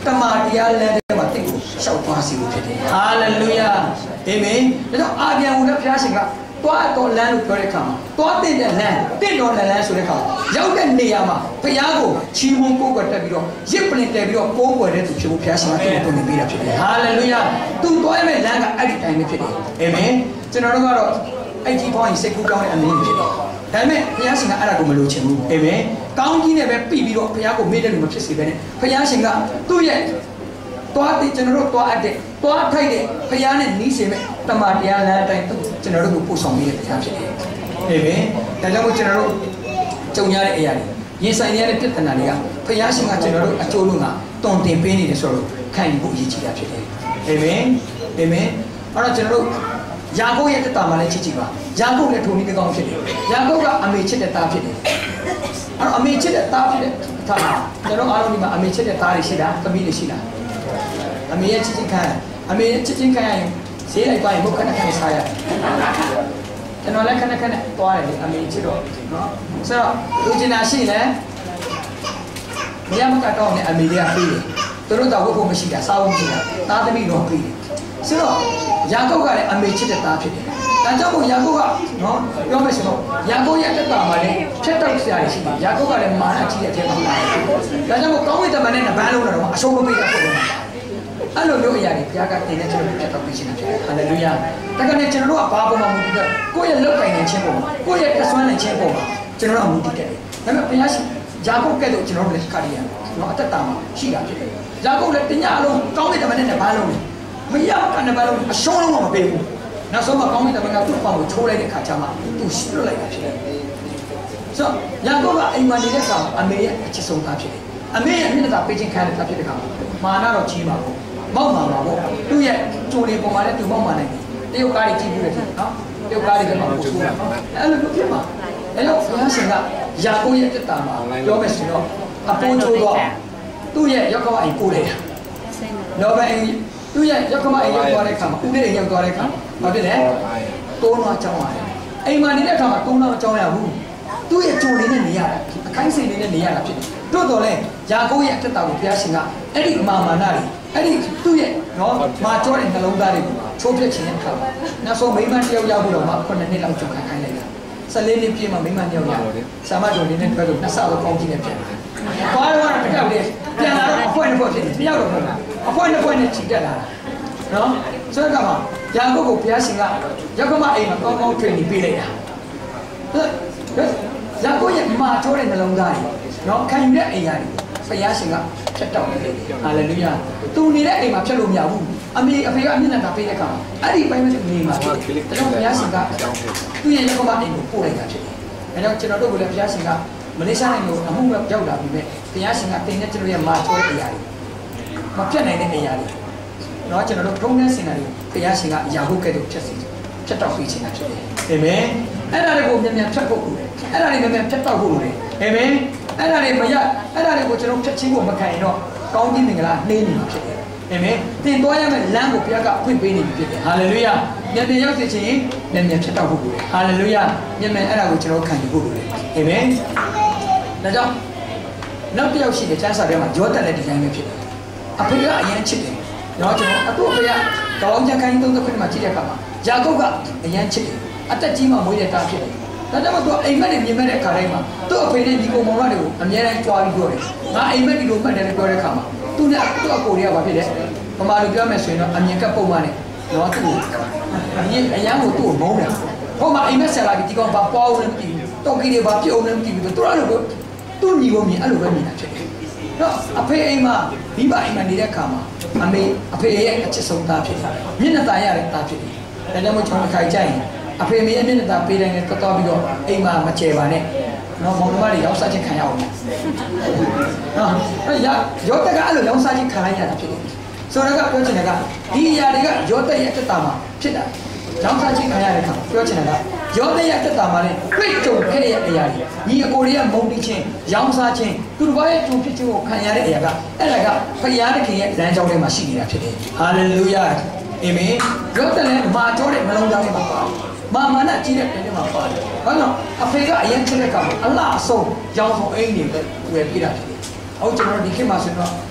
တမာတရားလမ်းထဲမှာတင့်ကိုရှောက်သွားစီလို့ဖြစ်တယ်ဟာလေလုယာအာမင်ဒါကြောင့်အာပြန်ဝင်တဲ့ဘုရားရှင်ကတွားတော်လမ်းလို့ပြောတဲ့အခါမှာတွားတဲ့လမ်းတင့်တော်လမ်းဆိုတဲ့အခါရောက်တဲ့နေရာမှာဘုရားကိုချီးမွမ်းကိုးကွယ်တက်ပြီးတော့ရစ်ပလင်တက်ပြီးတော့ကိုးကွယ်တဲ့သူဖြစ်ဖို့ဘုရားရှင်ကတင့်ကိုတုံ့ပြန်ပေးတာဖြစ်တယ်ဟာလေလုယာသူတွားရမယ့်လမ်းကအဲ့ဒီတိုင်းပဲဖြစ်တယ်အာမင်ကျွန်တော်တို့ကတော့အဲ့ဒီဘောင်းကြီးစိတ်ကူးကောင်းတဲ့အမင်းဖြစ်တယ်ဒါပေမဲ့ဘုရားရှင်ကအဲ့ဒါကိုမလိုချင်ဘူးအာမင်ကောင်းကြီးနဲ့ပဲပြီးပြီးတော့ဘုရားကိုမေ့တဲ့လူမဖြစ်စေဘဲနဲ့ဘုရားရှင်ကသူ့ရဲ့တွားတဲ့ကျွန်တော်တို့တွားအပ်တဲ့တွားထိုက်တဲ့ဘုရားနဲ့နီးစေမဲ့တမန်တရားလမ်းအတိုင်းကျွန်တော်တို့ကိုပို့ဆောင်ပေးတဲ့ဘုရားဖြစ်တယ်အာမင်ဒါကြောင့်မို့ကျွန်တော်တို့ကြုံရတဲ့အရာတွေရင်ဆိုင်ရတဲ့ပြဿနာတွေကဘုရားရှင်ကကျွန်တော်တို့အကျိုးလုံးကတုံတင်ပေးနေတယ်ဆိုတော့ခံယူဖို့အရေးကြီးတာဖြစ်တယ်အာမင်အာမင်အဲ့တော့ကျွန်တော်တို့ယာကုပ်ရဲ့တက်တာမှလည်းချစ်ကြည့်ပါယာကုပ်လည်းထုံနည်းတစ်ကောင်းဖြစ်တယ်ယာကုပ်ကအမေချစ်တဲ့သားဖြစ်တယ်အဲ့တော့အမေချစ်တဲ့သားဖြစ်တဲ့အခါမှာကျွန်တော်အားလုံးဒီမှာအမေချစ်တဲ့သားတွေရှိတာသမီးတွေရှိတာအမေရဲ့ချစ်ချင်းခံအမေရဲ့ချစ်ချင်းခံရင်ဈေးလိုက်သွားရင်ဘုတ်ခဏခဏစားရတယ်ကျွန်တော်လည်းခဏခဏသွားတယ်အမေချစ်တော့နော်ဆိုတော့လူကျင်တာရှိလဲမရမကတော့နဲ့အမေတွေကပြေးတယ်သူတို့တော့ဝတ်ဖို့မရှိတာစားဖို့မရှိတာသားသမီးတော့ပြေးတယ်ဆိုတော့ယာကုပ်ကလည်းအမေချစ်တဲ့သားဖြစ်တယ်။ဒါကြောင့်မို့ယာကုပ်ကနော်ပြောမယ်ဆိုတော့ယာကုပ်ရဲ့တက်တာမှာလည်းဖြတ်တောက်စရာရှိတယ်။ယာကုပ်ကလည်းမာနကြီးတဲ့အထက်မှာလာတယ်။ဒါကြောင့်မို့ကောင်းကင်တမန်နဲ့နဗန်းလုံးတော့အရှုံးမပေးတာပေါ့။အဲ့လိုမျိုးအရာတွေဘုရားကတင်တဲ့ကျွန်တော်ဖြတ်တောက်ပေးခြင်းဖြစ်တယ်။ဟာလေလုယာ။ဒါကလည်းကျွန်တော်တို့ကဘာပေါ်မှာမူတည်တဲ့ကိုယ့်ရဲ့လောက်ကိုင်နေခြင်းပေါ်မှာကိုယ့်ရဲ့အစွမ်းနေခြင်းပေါ်မှာကျွန်တော်တို့မူတည်တယ်။ဒါပေမဲ့ဘုရားရှင်ယာကုပ်ကဲ့သို့ကျွန်တော်တို့လည်းခါရရနော်အသက်တာမှာရှိတာဖြစ်တယ်။ယာကုပ်လည်းတညလုံးကောင်းကင်တမန်နဲ့နဗန်းလုံးမရကနေပါလို့အရှုံးလုံးမပေးဘူးနောက်ဆုံးမှကောင်းကင်တမန်ကသူ့ပေါင်ကိုချိုးလိုက်တဲ့ခါကျမှသူ့ရှင်းလိုက်တာဖြစ်တယ်ဆိုတော့ယာကုပ်ကအိမ်မှာနေတဲ့ကောင်အမေရဲ့အချစ်ဆုံးသားဖြစ်တယ်အမေရဲ့မျက်နှာပေးခြင်းခံရတဲ့သားဖြစ်တဲ့ကောင်မာနတော့ကြီးပါဘူးမောက်မှာပါပေါ့သူ့ရဲ့ကြိုးလေးပုံမှာလည်းသူမောက်မှာနိုင်တယ်တရုတ်ကားကြီးကြည့်ပြီးတယ်နော်တရုတ်ကားကြီးကမှပို့ဆိုတာအဲ့လိုဖြစ်မှာအဲ့တော့ဘုရားရှင်ကယာကုပ်ရဲ့တက်တာမှာပြောမယ်ဆိုတော့အပေါ်ချိုးတော့သူ့ရဲ့ရောက်ကမအိမ်ပို့လိုက်တာလောဘအိမ်သူရဲ့ရောက်ကမအိမ်ရောက်သွားတဲ့အခါမှာဦးလေးအိမ်ရောက်သွားတဲ့အခါဘာဖြစ်လဲတိုးတော့ကြောင်းရတယ်အိမ်မှာနေတဲ့အခါမှာတိုးတော့ကြောင်းရဘူးသူ့ရဲ့ကြိုလေးနဲ့နေရတာအခိုင်းစိတ်လေးနဲ့နေရတာဖြစ်တယ်တို့တော်လဲယာကုပ်ရဲ့အသက်တာကိုဘုရားရှင်ကအဲ့ဒီအမာမာနတွေအဲ့ဒီသူ့ရဲ့နော်မာကြောတဲ့နှလုံးသားတွေကိုချိုးဖျက်ခြင်းနဲ့ခါနောက်ဆုံးမိမတယောက်ရောက်ဖို့တော့မှခုနှစ်နှစ်လောက်ကြုံခိုင်းလိုက်တာဆယ်လေးနှစ်ပြည့်မှမိမတယောက်ရောက်ဆာမတော်လေးနဲ့တွေ့လို့နှစ်ဆလောက်ကောင်းကြည့်နေပြန်တယ်ဘာလို့လဲတယောက်လေးပြန်လာတော့အဖွဲနှစ်ဖွဲဖြစ်တယ်တယောက်တော့ဟုတ်လားအဖွဲနှစ်ဖွဲနဲ့ချီတက်လာတာနော်ဆိုတော့ကမှယာကုပ်ကိုဘုရားရှင်ကယောက်ကမအိမ်မှာကောင်းကောင်း training ပေးလိုက်တာယာကုပ်ရဲ့မာချိုးတဲ့နှလုံးသားတွေနော်ခံယူတဲ့အိမ်ယာတွေဘုရားရှင်ကဖြတ်တောက်နေတယ်ဟာလေလုယာသူနေတဲ့အိမ်မှာဖြတ်လို့မရဘူးအမေအဖေကမျက်နှာသာပေးတဲ့အခါအဲ့ဒီပိုင်းမှာနေမှာဖြစ်တယ်ဒါကြောင့်ဘုရားရှင်ကသူ့ရဲ့ယောက်ကမအိမ်ကိုပို့လိုက်တာဖြစ်တယ်ဒါကြောင့်ကျွန်တော်တို့ကလည်းဘုရားရှင်ကမလေးရှားနိုင်ငံကိုအမှုရောက်လာပြီးမြဲဘုရားရှင်ကတင်တဲ့ကျွန်တော်ရဲ့မာချိုးတဲ့အရာတွေမပြတ်နိုင်တဲ့အရာတွေနော်ကျွန်တော်တို့ထုံးတဲ့စင်တာတွေဘုရားရှင်ကယာကုပ်ကဲ့သို့ဖြတ်စီဖြတ်တောက်ပေးခြင်းတာဖြစ်တယ်အာမင်အဲ့ဒါတွေကိုမြန်မြန်ဖြတ်ဖို့လိုတယ်အဲ့ဒါတွေမြန်မြန်ဖြတ်တောက်ဖို့လိုတယ်အာမင်အဲ့ဒါတွေမရအဲ့ဒါတွေကိုကျွန်တော်ဖြတ်ချင်းကိုမခံရင်တော့ကောင်းခြင်းမင်္ဂလာနှေးနေမှာဖြစ်တယ်အာမင်သင်သွားရမယ့်လမ်းကိုဘုရားကဖွင့်ပေးနေပြီဖြစ်တယ်ဟာလေလုယာမြန်မြန်ရောက်စေခြင်းမြန်မြန်ဖြတ်တောက်ဖို့လိုတယ်ဟာလေလုယာမြန်မြန်အဲ့ဒါကိုကျွန်တော်ခံယူဖို့လိုတယ်အာမင်ဒါကြောင့်နောက်တစ်ယောက်ရှိတဲ့ကျမ်းစာထဲမှာယောသန်လည်းဒီတိုင်းပဲဖြစ်တယ်အဖေကအရင်ချစ်တယ်နော်ကျွန်တော်အခုအဖေကကောင်းချခိုင်းသုံးသက်ခွင့်မှာကြည့်တဲ့အခါမှာယာကုပ်ကအရင်ချစ်တယ်အသက်ကြီးမှမွေးတဲ့သားဖြစ်တယ်ဒါကြောင့်မို့သူအိမ်မက်တွေမြင်မဲ့တဲ့အခါတိုင်းမှာသူ့အဖေနဲ့ဒီကောင်မောင်ရတွေကိုအများတိုင်းကြွားပြီးပြောတယ်ငါအိမ်မက်ဒီလိုမှတ်တယ်လို့ပြောတဲ့အခါမှာသူနဲ့သူ့အကိုတွေကဘာဖြစ်လဲဗမာလူပြောမယ်ဆိုရင်တော့အမြင်ကပ်ပုံမှန်နဲ့နော်သူ့အမြင်အရန်ကိုသူ့ကိုမုန်းတယ်ဟိုမှာအိမ်မက်ဆက်လာပြီးဒီကောင်ဘာပွားအောင်လဲမသိဘူးတောက်ကြီးတွေဘာပြုတ်အောင်လဲမသိဘူးသူတို့အဲ့လိုသူ့ညီကိုမြင်အဲ့လိုပဲမြင်တာဖြစ်တယ်တော့အဖေအိမ်မှာမိဘအိမ်မှာနေတဲ့အခါမှာအမေအဖေရဲ့အချစ်ဆုံးသားဖြစ်တယ်မျက်နှာตาရတဲ့သားဖြစ်တယ်ဒါကြောင့်မို့ကျွန်တော်ခိုင်ကြရင်အဖေမေရဲ့မျက်နှာตาပေးတိုင်းနဲ့တော်တော်ပြီးတော့အိမ်မှာမကျဲပါနဲ့နော်မောင်နှမတွေရောက်စားခြင်းခံရအောင်နော်အဲ့ရရောတက်ကအဲ့လိုရောက်စားခြင်းခံရရတာဖြစ်တယ်ဆိုတော့ကပြောချင်တာကဒီအရာတွေကရောတက်ရဲ့အတ္တမှာဖြစ်တာရောက်စားခြင်းခံရတဲ့အခါပြောချင်တာကရောတက်ရဲ့အတ္တမှာလည်းတွေ့ကြုံခဲ့တဲ့အရာတွေညီအကိုတွေကမုန်းတီးခြင်းရောင်းစားခြင်းသူတို့ဘာရဲ့ကြုံဖြစ်ခြင်းကိုခံရတဲ့အရာကအဲ့ဒါကဖခင်သခင်ရဲ့လမ်းကြောင်းထဲမှာရှိနေတာဖြစ်တယ်ဟာလေလုယာအာမင်ရောတက်လည်းမာကြောတဲ့နှလုံးသားထဲမှာပါမာမနာကြီးတဲ့တဲ့မှာပါတယ်ဘာလို့အဖေကအရင်ချစ်တဲ့ကောင်အလားအဆုံးရောင်းဆောင်အိမ်နေပဲဝယ်ပြတာဖြစ်တယ်ဟုတ်ကျွန်တော်ဒီခေတ်မှာဆိုတော့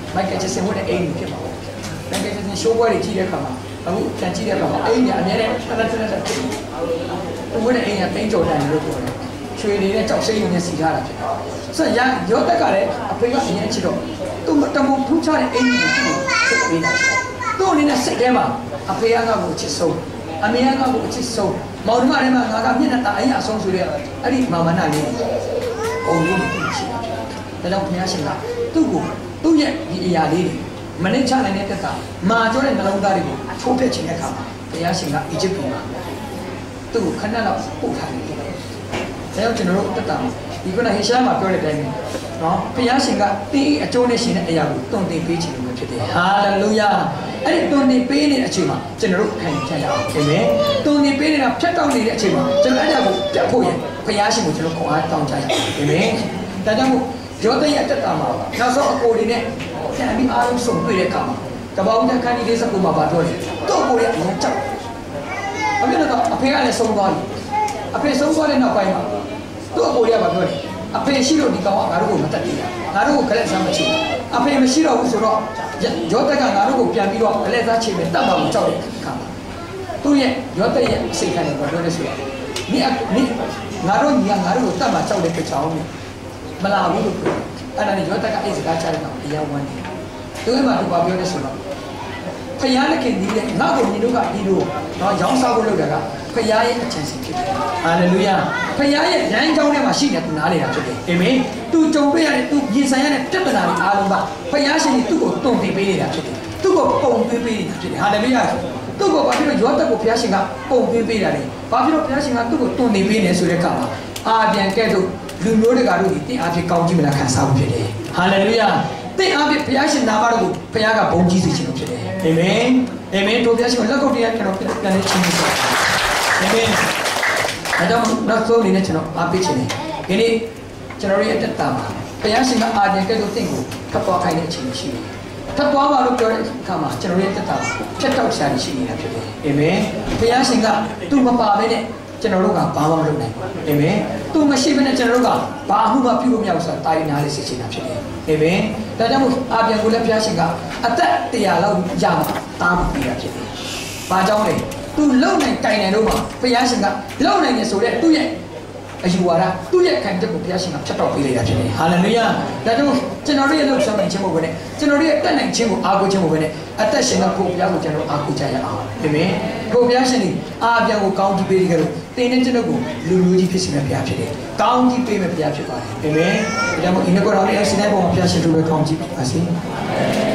မိုက်ကယ်ဂျက်ဆန်ဝတ်တဲ့အိမ်ကြီးဖြစ်ပါဘူးမိုက်ကယ်ဂျက်ဆန်ရှိုးပွဲတွေကြီးတဲ့ခါမှာအခုပြန်ကြည့်တဲ့အခါမှာအိမ်ကြီးအများနဲ့ထထထထဖြစ်တယ်သူဝတ်တဲ့အိမ်ကတိန်းကြော်တယ်လို့ပြောတယ်ချွေနေတဲ့ကြောက်စိမ့်နဲ့စီထားတာဖြစ်တယ်ဆိုတော့ရောတက်ကလည်းအဖေကအရင်ချစ်တော့သူတမုံထူးခြားတဲ့အိမ်ကြီးကိုသူ့ပေးတာသူ့အနေနဲ့စိတ်ထဲမှာအဖေကငါ့ကိုချစ်ဆုံးအမေကငါ့ကိုချစ်ဆုံးမောင်နှမထဲမှာငါကမျက်နှာตาအရင်အဆုံးဆိုတဲ့အဲ့ဒီမာမနာလေးပုံလေးတွေရှိတာဒါကြောင့်ဘုရားရှင်ကသူ့ကိုသူ့ရဲ့ဒီအရာလေးတွေမနှိမ့်ချနိုင်တဲ့တက်ကမာကျော်တဲ့နှလုံးသားတွေကိုချိုးဖျက်ခြင်းတဲ့အခါမှာဘုရားရှင်ကအီဂျစ်ပြည်မှာသူ့ကိုခဏလောက်ပို့ထားတယ်ဒါကြောင့်ကျွန်တော်တို့တက်တာဒီကုနာဟေရှာမှာပြောတဲ့အတိုင်းနော်ဘုရားရှင်ကတင်းအကျိုးနဲ့ရှင်တဲ့အရာကိုတုံတင်ပေးခြင်းလို့ဖြစ်တယ်ဟာလေလုယာအဲ့ဒီတုံတင်ပေးနေတဲ့အချိန်မှာကျွန်တော်တို့ခံရရအောင်အာမင်တုံတင်ပေးနေတာဖြတ်တောက်နေတဲ့အချိန်မှာကျွန်တော်အဲ့ဒါကိုပြတ်ဖို့ရဘုရားရှင်ကိုကျွန်တော်ခေါ်အားတောင်းကြရအောင်အာမင်ဒါကြောင့်မို့ယောသရဲ့တက်တာမှာနောက်ဆုံးအကိုတွေနဲ့ပြန်ပြီးအားလုံးစုံတွေ့တဲ့အခါမှာကပောင်းတဲ့ခန်းကြီးလေးစကူမှာပါပြောတယ်တော့ကိုရဲ့အရင်ကြောက်အမေကတော့အဖေကလည်းဆုံးသွားပြီအဖေဆုံးသွားတဲ့နောက်ပိုင်းမှာသူ့အကိုရဲ့ကပြောတယ်အဖေရှိလို့ဒီကောင်ကငါတို့ကိုမတတ်ဘူးငါတို့ကိုကလေးစားမချင်အဖေမရှိတော့ဘူးဆိုတော့ယောသကငါတို့ကိုပြန်ပြီးတော့ကလေးစားချင်တယ်တတ်ပါလို့ကြောက်တဲ့အခါမှာသူ့ရဲ့ယောသရဲ့စိတ်ကနေပြောတယ်ဆိုတော့你啊你，俺说你啊，俺说干嘛找那个桥呢？没拉我都不，俺那里叫大家一直干家里头一样问题，对嘛？就把别人说了，พยานเนี่ยนี่เนี่ยငါ့ကိုညီတို့ကဒီလိုတော့ရောင်းစားဖို့လုပ်တာကဖယားရဲ့အချမ်းစီဖြစ်တယ်ဟာလေလုယာဖယားရဲ့လမ်းကြောင်းထဲမှာရှိတဲ့သူနားလေတာဖြစ်တယ်အာမင်သူကြုံတွေ့ရတဲ့သူရင်ဆိုင်ရတဲ့ပြဿနာတွေအားလုံးကဖယားရှင်ကြီးသူ့ကိုတုံ့ပြန်ပေးနေတာဖြစ်တယ်သူ့ကိုပုံပေးပေးနေတာဖြစ်တယ်ဟာလေလုယာသူ့ကိုဘာဖြစ်လို့ယောသကိုဘုရားရှင်ကပုံပေးပေးတာလဲဘာဖြစ်လို့ဘုရားရှင်ကသူ့ကိုတုံ့ပြန်ပေးနေဆိုတဲ့အခါမှာအာပြန်ကဲ့သို့လူမျိုးတွေကတို့ဒီတင်းအားဖြင့်ကောင်းကြီးမလားခံစားဖို့ဖြစ်တယ်ဟာလေလုယာတင်းအားဖြင့်ဘုရားရှင်နာမတော်ကိုဘုရားကဘုန်းကြီးစေခြင်းဖြစ်တယ်အာမင်အာမင်တို့ဘုရားရှင်လက်ကုပ်တရားကျွန်တော်ပြန်နေချင်းပါအာမင်အဲတော့နောက်ဆုံးအနေနဲ့ကျွန်တော်အားပေးခြင်းဒီနေ့ကျွန်တော်ရဲ့တက်တာမှာဘုရားရှင်ကအာရုံကဲ့သို့တင့်ကိုဖတ်ပေါ်ခိုင်းတဲ့အချိန်ရှိတယ်ဖတ်ပေါ်ပါလို့ပြောတဲ့အခါမှာကျွန်တော်ရဲ့တက်တာဖြတ်တောက်ရှာရှိနေတာဖြစ်တယ်အာမင်ဘုရားရှင်ကသူ့မပါဘဲနဲ့ကျွန်တော်တို့ကဘာမှမလုပ်နိုင်ဘူးအာမင်သူမရှိဘဲနဲ့ကျွန်တော်တို့ကဘာမှမပြုလို့မရဘူးဆိုတာတာရီနာလေးစစ်ချင်တာဖြစ်တယ်အာမင်ဒါကြောင့်မို့အာပြန်ကိုလည်းဘုရားရှင်ကအသက်တရားလောက်ရမှာတားပြီးတာဖြစ်တယ်ဘာကြောင့်လဲသူလုံနိုင်တိုင်နိုင်လို့မှာဘုရားရှင်ကလုံနိုင်နေဆိုတဲ့သူ့ရဲ့အယူဝါဒသူ့ရဲ့ခံချက်ကိုဘုရားရှင်ကဖြတ်တော့ပေးလိုက်တာဖြစ်တယ်ဟာလေလုယာဒါကြောင့်ကျွန်တော်တို့ရဲ့လှုပ်ရှားနိုင်ခြင်းကိုပဲနဲ့ကျွန်တော်တို့ရဲ့တက်နိုင်ခြင်းကိုအားကိုးခြင်းကိုပဲနဲ့အသက်ရှင်တဲ့ကိုဘုရားကိုကျွန်တော်အားကိုးကြရအောင်အာမင်ကိုဘုရားရှင်ဒီအားပြန်ကိုကောင်းကြီးပေးကြလို့သင်တဲ့ကျွန်တော်ကိုလူလူကြီးဖြစ်စေမယ့်ဘုရားဖြစ်တယ်ကောင်းကြီးပေးမယ့်ဘုရားဖြစ်ပါတယ်အာမင်ဒါကြောင့်ဒီနေ့ကိုယ်တော်ရဲ့အစဉ်တိုင်းပေါ်မှာဘုရားရှင်တို့ပဲကောင်းကြီးပါစေ